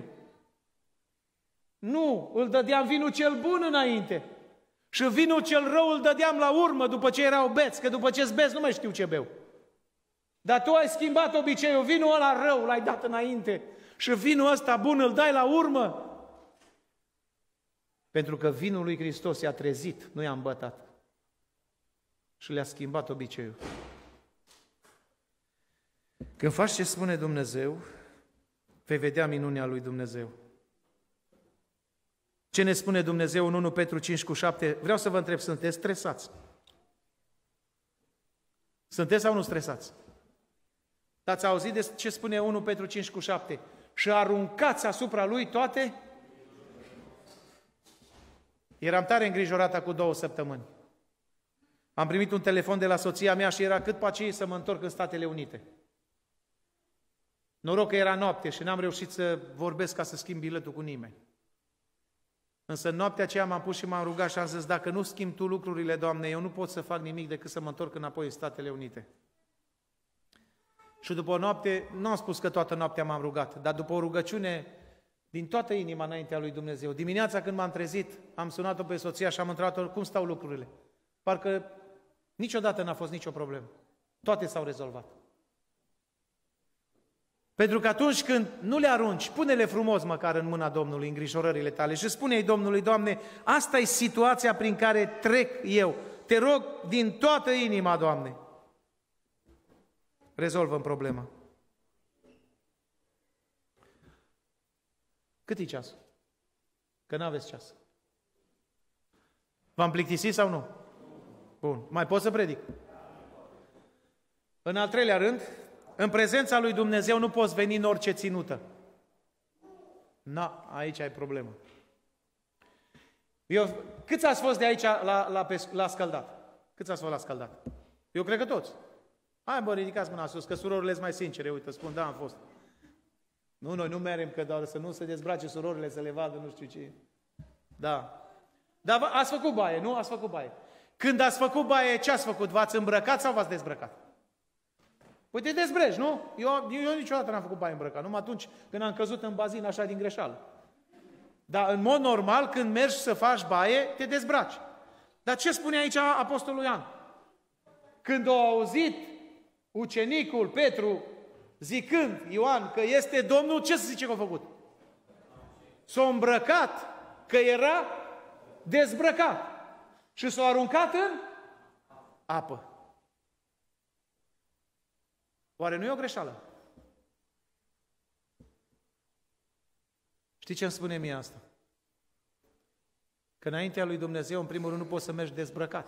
Nu, îl dădeam vinul cel bun înainte. Și vinul cel rău îl dădeam la urmă, după ce erau beți, că după ce-s beți nu mai știu ce beau. Dar tu ai schimbat obiceiul, vinul ăla rău l-ai dat înainte și vinul ăsta bun îl dai la urmă. Pentru că vinul lui Hristos i-a trezit, nu i-a îmbătat. Și le-a schimbat obiceiul. Când faci ce spune Dumnezeu, vei vedea minunea lui Dumnezeu. Ce ne spune Dumnezeu în 1 Petru 5:7? Vreau să vă întreb, sunteți stresați? Sunteți sau nu stresați? Ați auzit de ce spune 1 Petru 5:7? Și aruncați asupra lui toate? Eram tare îngrijorat cu 2 săptămâni. Am primit un telefon de la soția mea și era cât pace să mă întorc în Statele Unite. Noroc că era noapte și n-am reușit să vorbesc ca să schimb biletul cu nimeni. Însă în noaptea aceea m-am pus și m-am rugat și am zis, dacă nu schimbi Tu lucrurile, Doamne, eu nu pot să fac nimic decât să mă întorc înapoi în Statele Unite. Și după o noapte, nu am spus că toată noaptea m-am rugat, dar după o rugăciune din toată inima înaintea lui Dumnezeu, dimineața când m-am trezit, am sunat-o pe soția și am întrebat-o cum stau lucrurile. Parcă niciodată n-a fost nicio problemă. Toate s-au rezolvat. Pentru că atunci când nu le arunci, pune-le frumos măcar în mâna Domnului, îngrijorările tale și spune-i Domnului, Doamne, asta e situația prin care trec eu. Te rog din toată inima, Doamne. Rezolvă-mi problema. Cât e ceasul? Că n-aveți ceas. V-am plictisit sau nu? Bun. Mai pot să predic? În al treilea rând, în prezența lui Dumnezeu nu poți veni în orice ținută. Aici ai problemă. Câți ați fost de aici la scăldat? Câți ați fost la scăldat? Eu cred că toți. Hai bă, ridicați mâna sus, că surorile sunt mai sincere. Uite, spun, da, am fost. Nu, noi nu merem, că doar să nu se dezbrace surorile, să le vadă nu știu ce. Da. Dar ați făcut baie, nu? Ați făcut baie. Când ați făcut baie, ce ați făcut? V-ați îmbrăcat sau v-ați dezbrăcat? Păi te dezbrăci, nu? Eu niciodată n-am făcut baie îmbrăcat, numai atunci când am căzut în bazin așa din greșeală. Dar în mod normal, când mergi să faci baie, te dezbraci. Dar ce spune aici Apostolul Ioan? Când a auzit ucenicul Petru zicând, Ioan, că este Domnul, ce să zice că a făcut? S-a îmbrăcat, că era dezbrăcat. Și s-a aruncat în apă. Oare nu e o greșeală? Știi ce îmi spune mie asta? Că înaintea lui Dumnezeu, în primul rând, nu poți să mergi dezbrăcat.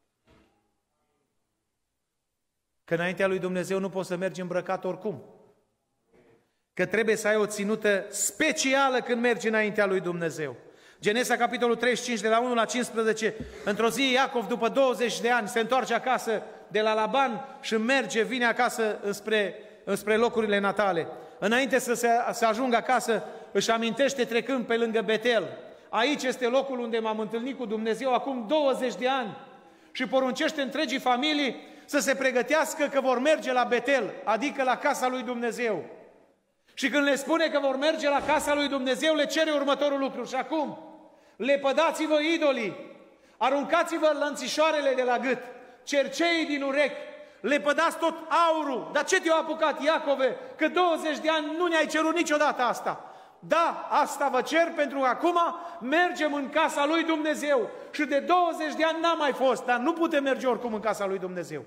Că înaintea lui Dumnezeu nu poți să mergi îmbrăcat oricum. Că trebuie să ai o ținută specială când mergi înaintea lui Dumnezeu. Genesa, capitolul 35, de la 1 la 15, într-o zi Iacov, după 20 de ani, se întoarce acasă de la Laban și merge, vine acasă înspre locurile natale. Înainte să ajungă acasă, își amintește trecând pe lângă Betel. Aici este locul unde m-am întâlnit cu Dumnezeu acum 20 de ani. Și poruncește întregii familii să se pregătească că vor merge la Betel, adică la casa lui Dumnezeu. Și când le spune că vor merge la casa lui Dumnezeu, le cere următorul lucru. Și acum, lepădați-vă idolii, aruncați-vă lănțișoarele de la gât, cerceii din urechi, lepădați tot aurul. Dar ce te-a apucat, Iacove, că 20 de ani nu ne-ai cerut niciodată asta? Da, asta vă cer pentru că acum mergem în casa lui Dumnezeu. Și de 20 de ani n-am mai fost, dar nu putem merge oricum în casa lui Dumnezeu.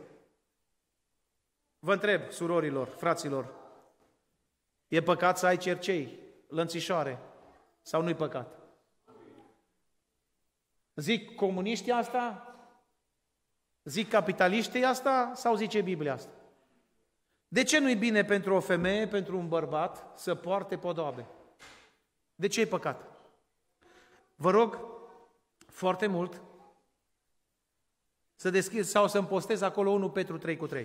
Vă întreb, surorilor, fraților, e păcat să ai cercei, lănțișoare, sau nu-i păcat? Zic comuniștii asta? Zic capitaliștii asta? Sau zice Biblia asta? De ce nu-i bine pentru o femeie, pentru un bărbat, să poarte podoabe? De ce e păcat? Vă rog, foarte mult, să deschid sau să-mi postez acolo 1 Petru 3:3.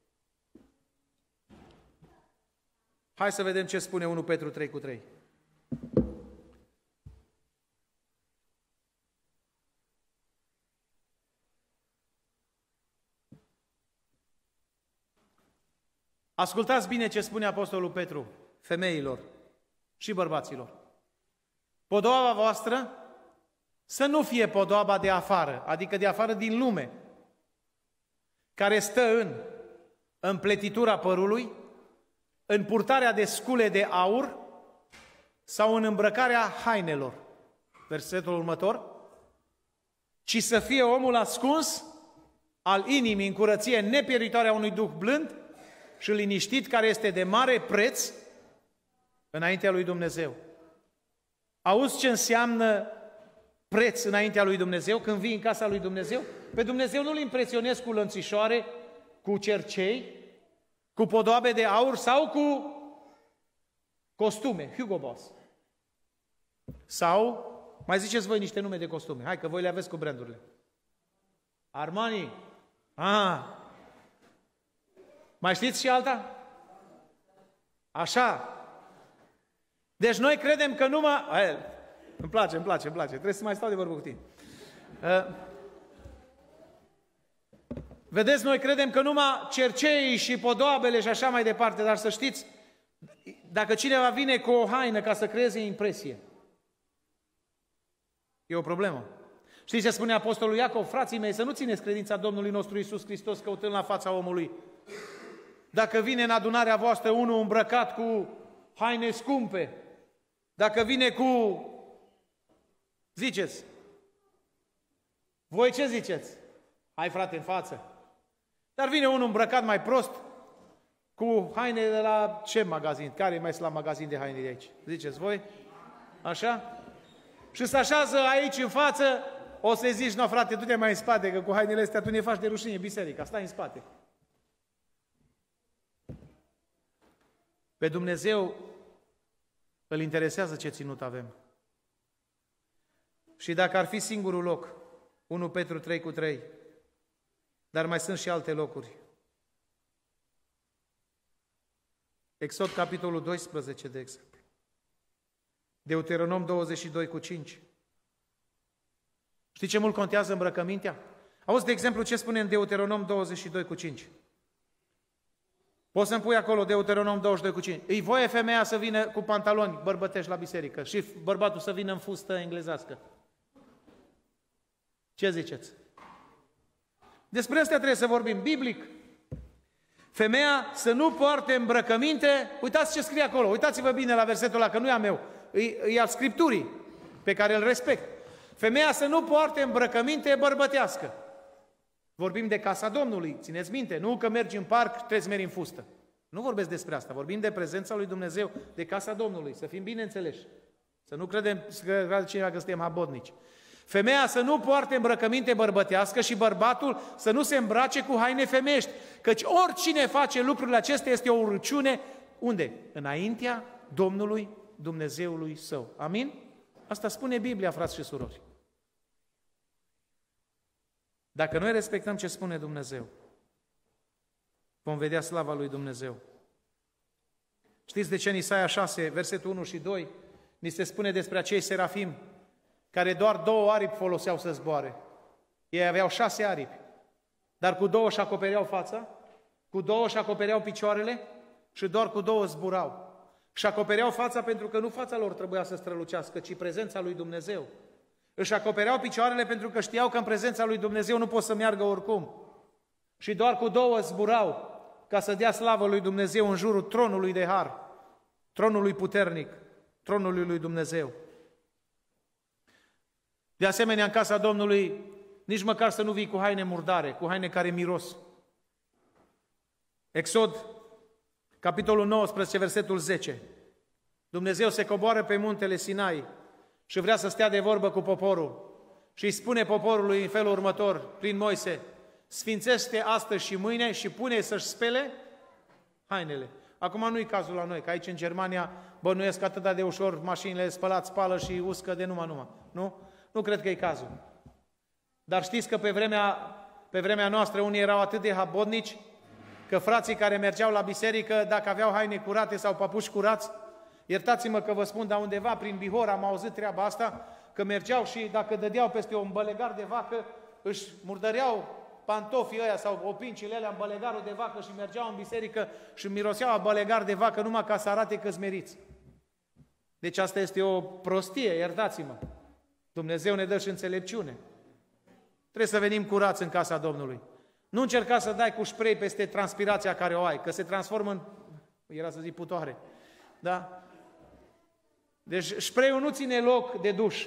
Hai să vedem ce spune 1 Petru 3:3. Ascultați bine ce spune Apostolul Petru femeilor și bărbaților. Podoaba voastră să nu fie podoaba de afară, adică de afară din lume, care stă în împletitura părului, în purtarea de scule de aur sau în îmbrăcarea hainelor. Versetul următor. Ci să fie omul ascuns al inimii în curăție nepieritoare a unui duh blând și liniștit, care este de mare preț înaintea lui Dumnezeu. Auzi ce înseamnă preț înaintea lui Dumnezeu când vii în casa lui Dumnezeu? Pe Dumnezeu nu-L impresionezi cu lănțișoare, cu cercei, cu podoabe de aur sau cu costume, Hugo Boss. Sau, mai ziceți voi niște nume de costume, hai că voi le aveți cu brandurile. Armani. Mai știți și alta? Așa. Deci noi credem că numai... Îmi place. Trebuie să mai stau de vorbă cu tine. Vedeți, noi credem că numai cerceii și podoabele și așa mai departe, dar să știți, dacă cineva vine cu o haină ca să creeze impresie, e o problemă. Știți ce spune Apostolul Iacov? Frații mei, să nu țineți credința Domnului nostru Iisus Hristos căutând la fața omului. Dacă vine în adunarea voastră unul îmbrăcat cu haine scumpe, dacă vine cu... Ziceți. Voi ce ziceți? Hai frate, în față. Dar vine unul îmbrăcat mai prost, cu haine de la ce magazin? Care e mai slab magazin de haine de aici? Ziceți voi? Așa? Și se așează aici în față, o să zici, no frate, du-te mai în spate, că cu hainele astea tu ne faci de rușine biserica, stai în spate. Pe Dumnezeu îl interesează ce ținut avem. Și dacă ar fi singurul loc, 1 Petru 3:3, dar mai sunt și alte locuri. Exod, capitolul 12, de exemplu. Deuteronom 22:5. Știi ce mult contează îmbrăcămintea? Auzi, de exemplu, ce spune în Deuteronom 22:5. Poți să-mi pui acolo Deuteronom 22:5. Îi voie femeia să vină cu pantaloni bărbătești la biserică și bărbatul să vină în fustă englezească. Ce ziceți? Despre astea trebuie să vorbim, biblic. Femeia să nu poarte îmbrăcăminte, uitați ce scrie acolo, uitați-vă bine la versetul ăla, că nu e a meu, e al Scripturii, pe care îl respect. Femeia să nu poarte îmbrăcăminte bărbătească. Vorbim de casa Domnului, țineți minte, nu că mergi în parc, trebuie să mergi în fustă. Nu vorbesc despre asta, vorbim de prezența lui Dumnezeu, de casa Domnului, să fim bine înțeleși. Să nu credem că cineva că suntem habodnici. Femeia să nu poarte îmbrăcăminte bărbătească și bărbatul să nu se îmbrace cu haine femeiești, căci oricine face lucrurile acestea este o urăciune, unde? Înaintea Domnului Dumnezeului său. Amin? Asta spune Biblia, frați și surori. Dacă noi respectăm ce spune Dumnezeu, vom vedea slava lui Dumnezeu. Știți de ce în Isaia 6, versetul 1 și 2, ni se spune despre acei serafim care doar 2 aripi foloseau să zboare. Ei aveau 6 aripi, dar cu 2 își acopereau fața, cu 2 își acopereau picioarele și doar cu 2 zburau. Și acopereau fața pentru că nu fața lor trebuia să strălucească, ci prezența lui Dumnezeu. Își acopereau picioarele pentru că știau că în prezența lui Dumnezeu nu pot să meargă oricum. Și doar cu 2 zburau ca să dea slavă lui Dumnezeu în jurul tronului de har, tronului puternic, tronului lui Dumnezeu. De asemenea, în casa Domnului, nici măcar să nu vii cu haine murdare, cu haine care miros. Exod, capitolul 19, versetul 10. Dumnezeu se coboară pe muntele Sinai și vrea să stea de vorbă cu poporul. Și îi spune poporului în felul următor, prin Moise, sfințește astăzi și mâine și pune să-și spele hainele. Acum nu-i cazul la noi, că aici în Germania bănuiesc atât de ușor, mașinile spălat, spală și uscă de numai. Nu? Nu cred că e cazul. Dar știți că pe vremea noastră unii erau atât de habodnici că frații care mergeau la biserică, dacă aveau haine curate sau papuși curați, iertați-mă că vă spun, dar undeva prin Bihor am auzit treaba asta, că mergeau și dacă dădeau peste un bălegar de vacă, își murdăreau pantofii ăia sau opincile alea în bălegarul de vacă și mergeau în biserică și miroseau a bălegar de vacă numai ca să arate că-s meriți. Deci asta este o prostie, iertați-mă. Dumnezeu ne dă și înțelepciune. Trebuie să venim curați în casa Domnului. Nu încerca să dai cu spray peste transpirația care o ai, că se transformă în, era să zic, putoare. Da? Deci spray-ul nu ține loc de duș.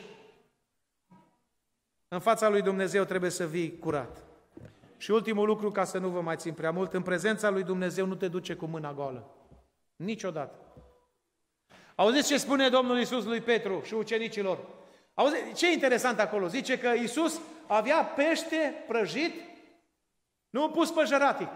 În fața lui Dumnezeu trebuie să vii curat. Și ultimul lucru, ca să nu vă mai țin prea mult, în prezența lui Dumnezeu nu te duce cu mâna goală. Niciodată. Auziți ce spune Domnul Iisus lui Petru și ucenicilor? Auziți, ce e interesant acolo? Zice că Iisus avea pește prăjit, nu pus pe jăratic.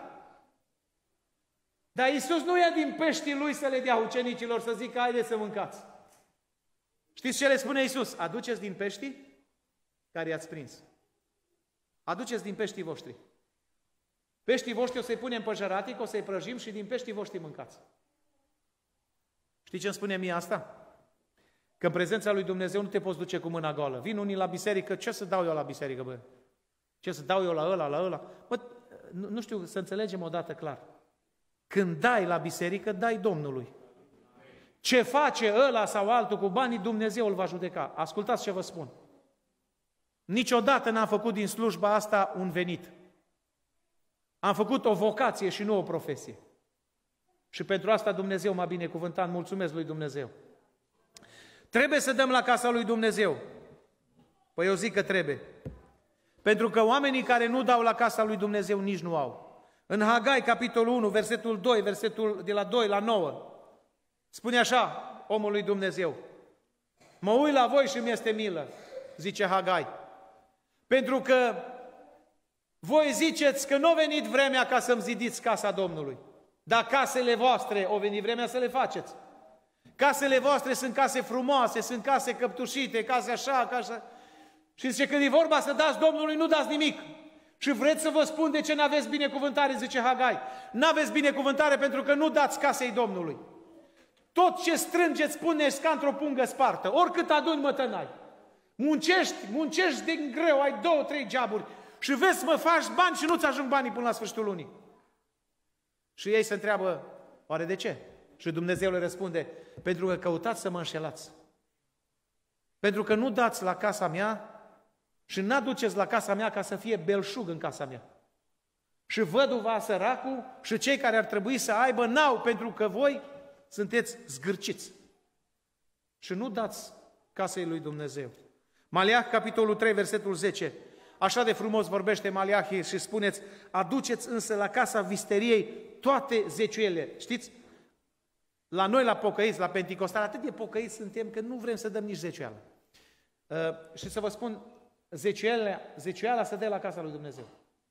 Dar Iisus nu ia din peștii lui să le dea ucenicilor, să zică, haideți să mâncați. Știți ce le spune Iisus? Aduceți din peștii care i-ați prins. Aduceți din peștii voștri. Peștii voștri o să-i punem pe jăratic, o să-i prăjim și din peștii voștri mâncați. Știi ce îmi spune mie asta? Că în prezența lui Dumnezeu nu te poți duce cu mâna goală. Vin unii la biserică, ce să dau eu la biserică, bă? Ce să dau eu la ăla? Bă, nu știu, să înțelegem odată clar. Când dai la biserică, dai Domnului. Ce face ăla sau altul cu banii, Dumnezeu îl va judeca. Ascultați ce vă spun. Niciodată n-am făcut din slujba asta un venit. Am făcut o vocație și nu o profesie. Și pentru asta Dumnezeu m-a binecuvântat, mulțumesc lui Dumnezeu. Trebuie să dăm la casa lui Dumnezeu. Păi eu zic că trebuie. Pentru că oamenii care nu dau la casa lui Dumnezeu nici nu au. În Hagai, capitolul 1, versetul 2, versetul de la 2 la 9, spune așa omul lui Dumnezeu: mă uit la voi și mi-este milă, zice Hagai, pentru că voi ziceți că nu a venit vremea ca să-mi zidiți casa Domnului, dar casele voastre au venit vremea să le faceți. Casele voastre sunt case frumoase, sunt case căptușite, case așa, case... Și zice, când e vorba să dați Domnului, nu dați nimic. Și vreți să vă spun de ce n-aveți binecuvântare, zice Hagai. N-aveți binecuvântare pentru că nu dați casei Domnului. Tot ce strângeți, puneți ca într-o pungă spartă. Oricât aduni, mătănai. Muncești din greu, ai 2-3 geaburi. Și vezi, mă faci bani și nu-ți ajung banii până la sfârșitul lunii. Și ei se întreabă, oare de ce? Și Dumnezeu le răspunde, pentru că căutați să mă înșelați. Pentru că nu dați la casa mea și n-aduceți la casa mea ca să fie belșug în casa mea. Și văduva, săracul și cei care ar trebui să aibă n-au, pentru că voi sunteți zgârciți. Și nu dați casei lui Dumnezeu. Maleah, capitolul 3, versetul 10. Așa de frumos vorbește Maleahii și spuneți, aduceți însă la casa visteriei toate zeciuielile. Știți? La noi, la pocăiți, la Penticostal, atât de pocăiți suntem că nu vrem să dăm nici zeciuială. Și să vă spun, zeciuiala se dă la casa lui Dumnezeu.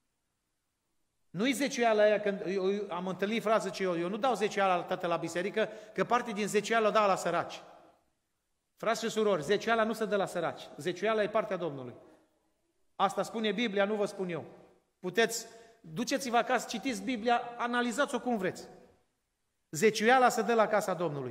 Nu-i zeciuiala aia, când eu am întâlnit frață ce eu nu dau zeciuiala tată la biserică, că parte din zeciuială o dau la săraci. Frați și surori, zeciuiala nu se dă la săraci, zeciuiala e partea Domnului. Asta spune Biblia, nu vă spun eu. Puteți, duceți-vă acasă, citiți Biblia, analizați-o cum vreți. Zeciuiala se dă la casa Domnului.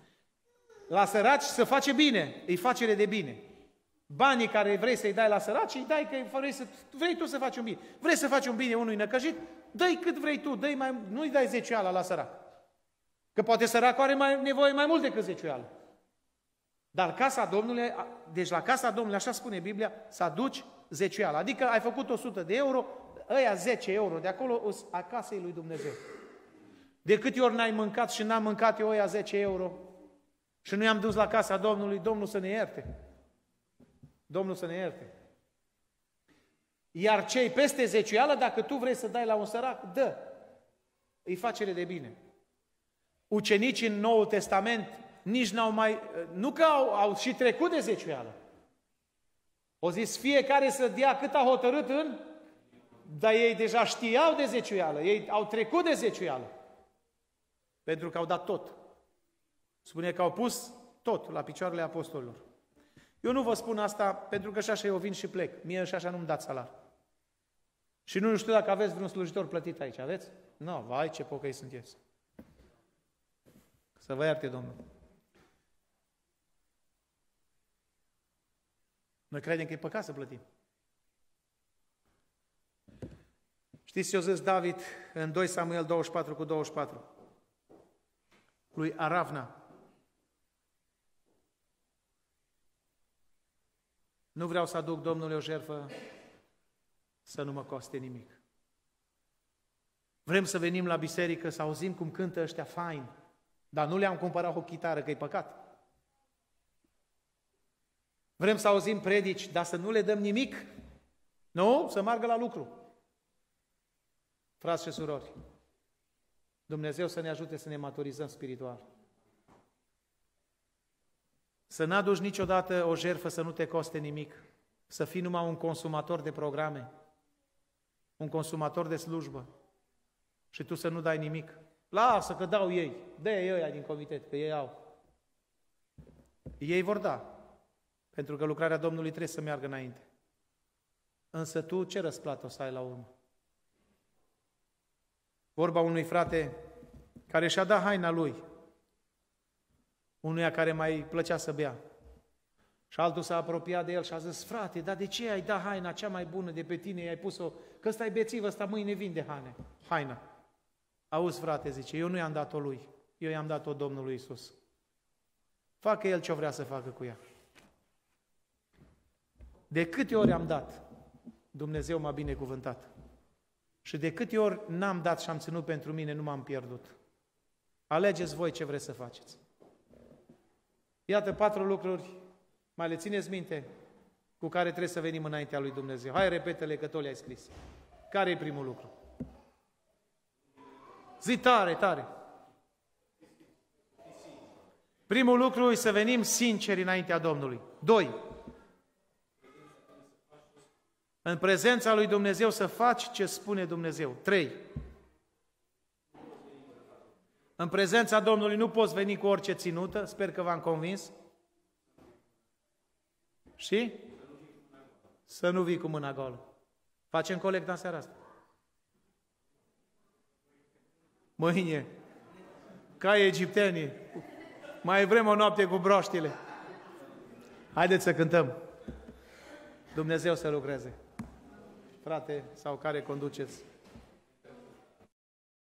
La săraci se face bine, e facere de bine. Banii care vrei să-i dai la săraci, îi dai că vrei tu să faci un bine. Vrei să faci un bine unui năcăjit, dă-i cât vrei tu, nu-i dai zeciuiala la sărac. Că poate săracul are nevoie mai mult decât zeciuială. Dar casa Domnului, deci la casa Domnului, așa spune Biblia, să aduci zeciuiala. Adică ai făcut 100 de euro, ăia 10 euro de acolo a casei lui Dumnezeu. De câte ori n-ai mâncat și n-am mâncat eu ăia 10 euro și nu i-am dus la casa Domnului, Domnul să ne ierte. Domnul să ne ierte. Iar cei peste zeciuială, dacă tu vrei să dai la un sărac, dă. Îi facere de bine. Ucenicii în Noul Testament nici n-au mai, nu că au și trecut de zeciuială. O zis fiecare să dea cât a hotărât dar ei deja știau de zeciuială, ei au trecut de zeciuială. Pentru că au dat tot. Spune că au pus tot la picioarele apostolilor. Eu nu vă spun asta pentru că și așa eu vin și plec. Mie și așa nu-mi dați salar. Și nu știu dacă aveți vreun slujitor plătit aici. Aveți? Nu, vai ce pocăi sunteți. Să vă ierte Domnul. Noi credem că e păcat să plătim. Știți ce a zis David în 2 Samuel 24:24? Lui Aravna. Nu vreau să aduc Domnului o jertfă să nu mă coste nimic. Vrem să venim la biserică, să auzim cum cântă ăștia fain, dar nu le-am cumpărat o chitară, că e păcat. Vrem să auzim predici, dar să nu le dăm nimic? Nu? Să meargă la lucru. Frați și surori, Dumnezeu să ne ajute să ne maturizăm spiritual. Să n-aduci niciodată o jertfă să nu te coste nimic, să fii numai un consumator de programe, un consumator de slujbă și tu să nu dai nimic. Lasă că dau ei, dă-i ăia din comitet, că ei au. Ei vor da, pentru că lucrarea Domnului trebuie să meargă înainte. Însă tu ce răsplată o să ai la urmă? Vorba unui frate care și-a dat haina lui, unuia care mai plăcea să bea. Și altul s-a apropiat de el și a zis, frate, dar de ce ai dat haina cea mai bună de pe tine, i-ai pus-o, că ăsta e bețiv, ăsta mâine vinde haina. Auzi, frate, zice, eu nu i-am dat-o lui, eu i-am dat-o Domnului Iisus. Facă el ce vrea să facă cu ea. De câte ori am dat, Dumnezeu m-a binecuvântat. Și de câte ori n-am dat și am ținut pentru mine, nu m-am pierdut. Alegeți voi ce vreți să faceți. Iată 4 lucruri, mai le țineți minte, cu care trebuie să venim înaintea lui Dumnezeu. Hai, repete-le că tot le-ai scris. Care e primul lucru? Zi tare, tare. Primul lucru e să venim sinceri înaintea Domnului. 2. În prezența lui Dumnezeu să faci ce spune Dumnezeu. 3. În prezența Domnului nu poți veni cu orice ținută, sper că v-am convins. Și? Să nu vii cu mâna goală. Facem colecta în seara asta. Mâine, ca egiptenii, mai vrem o noapte cu broștile. Haideți să cântăm. Dumnezeu să lucreze. Frate, sau care conduceți,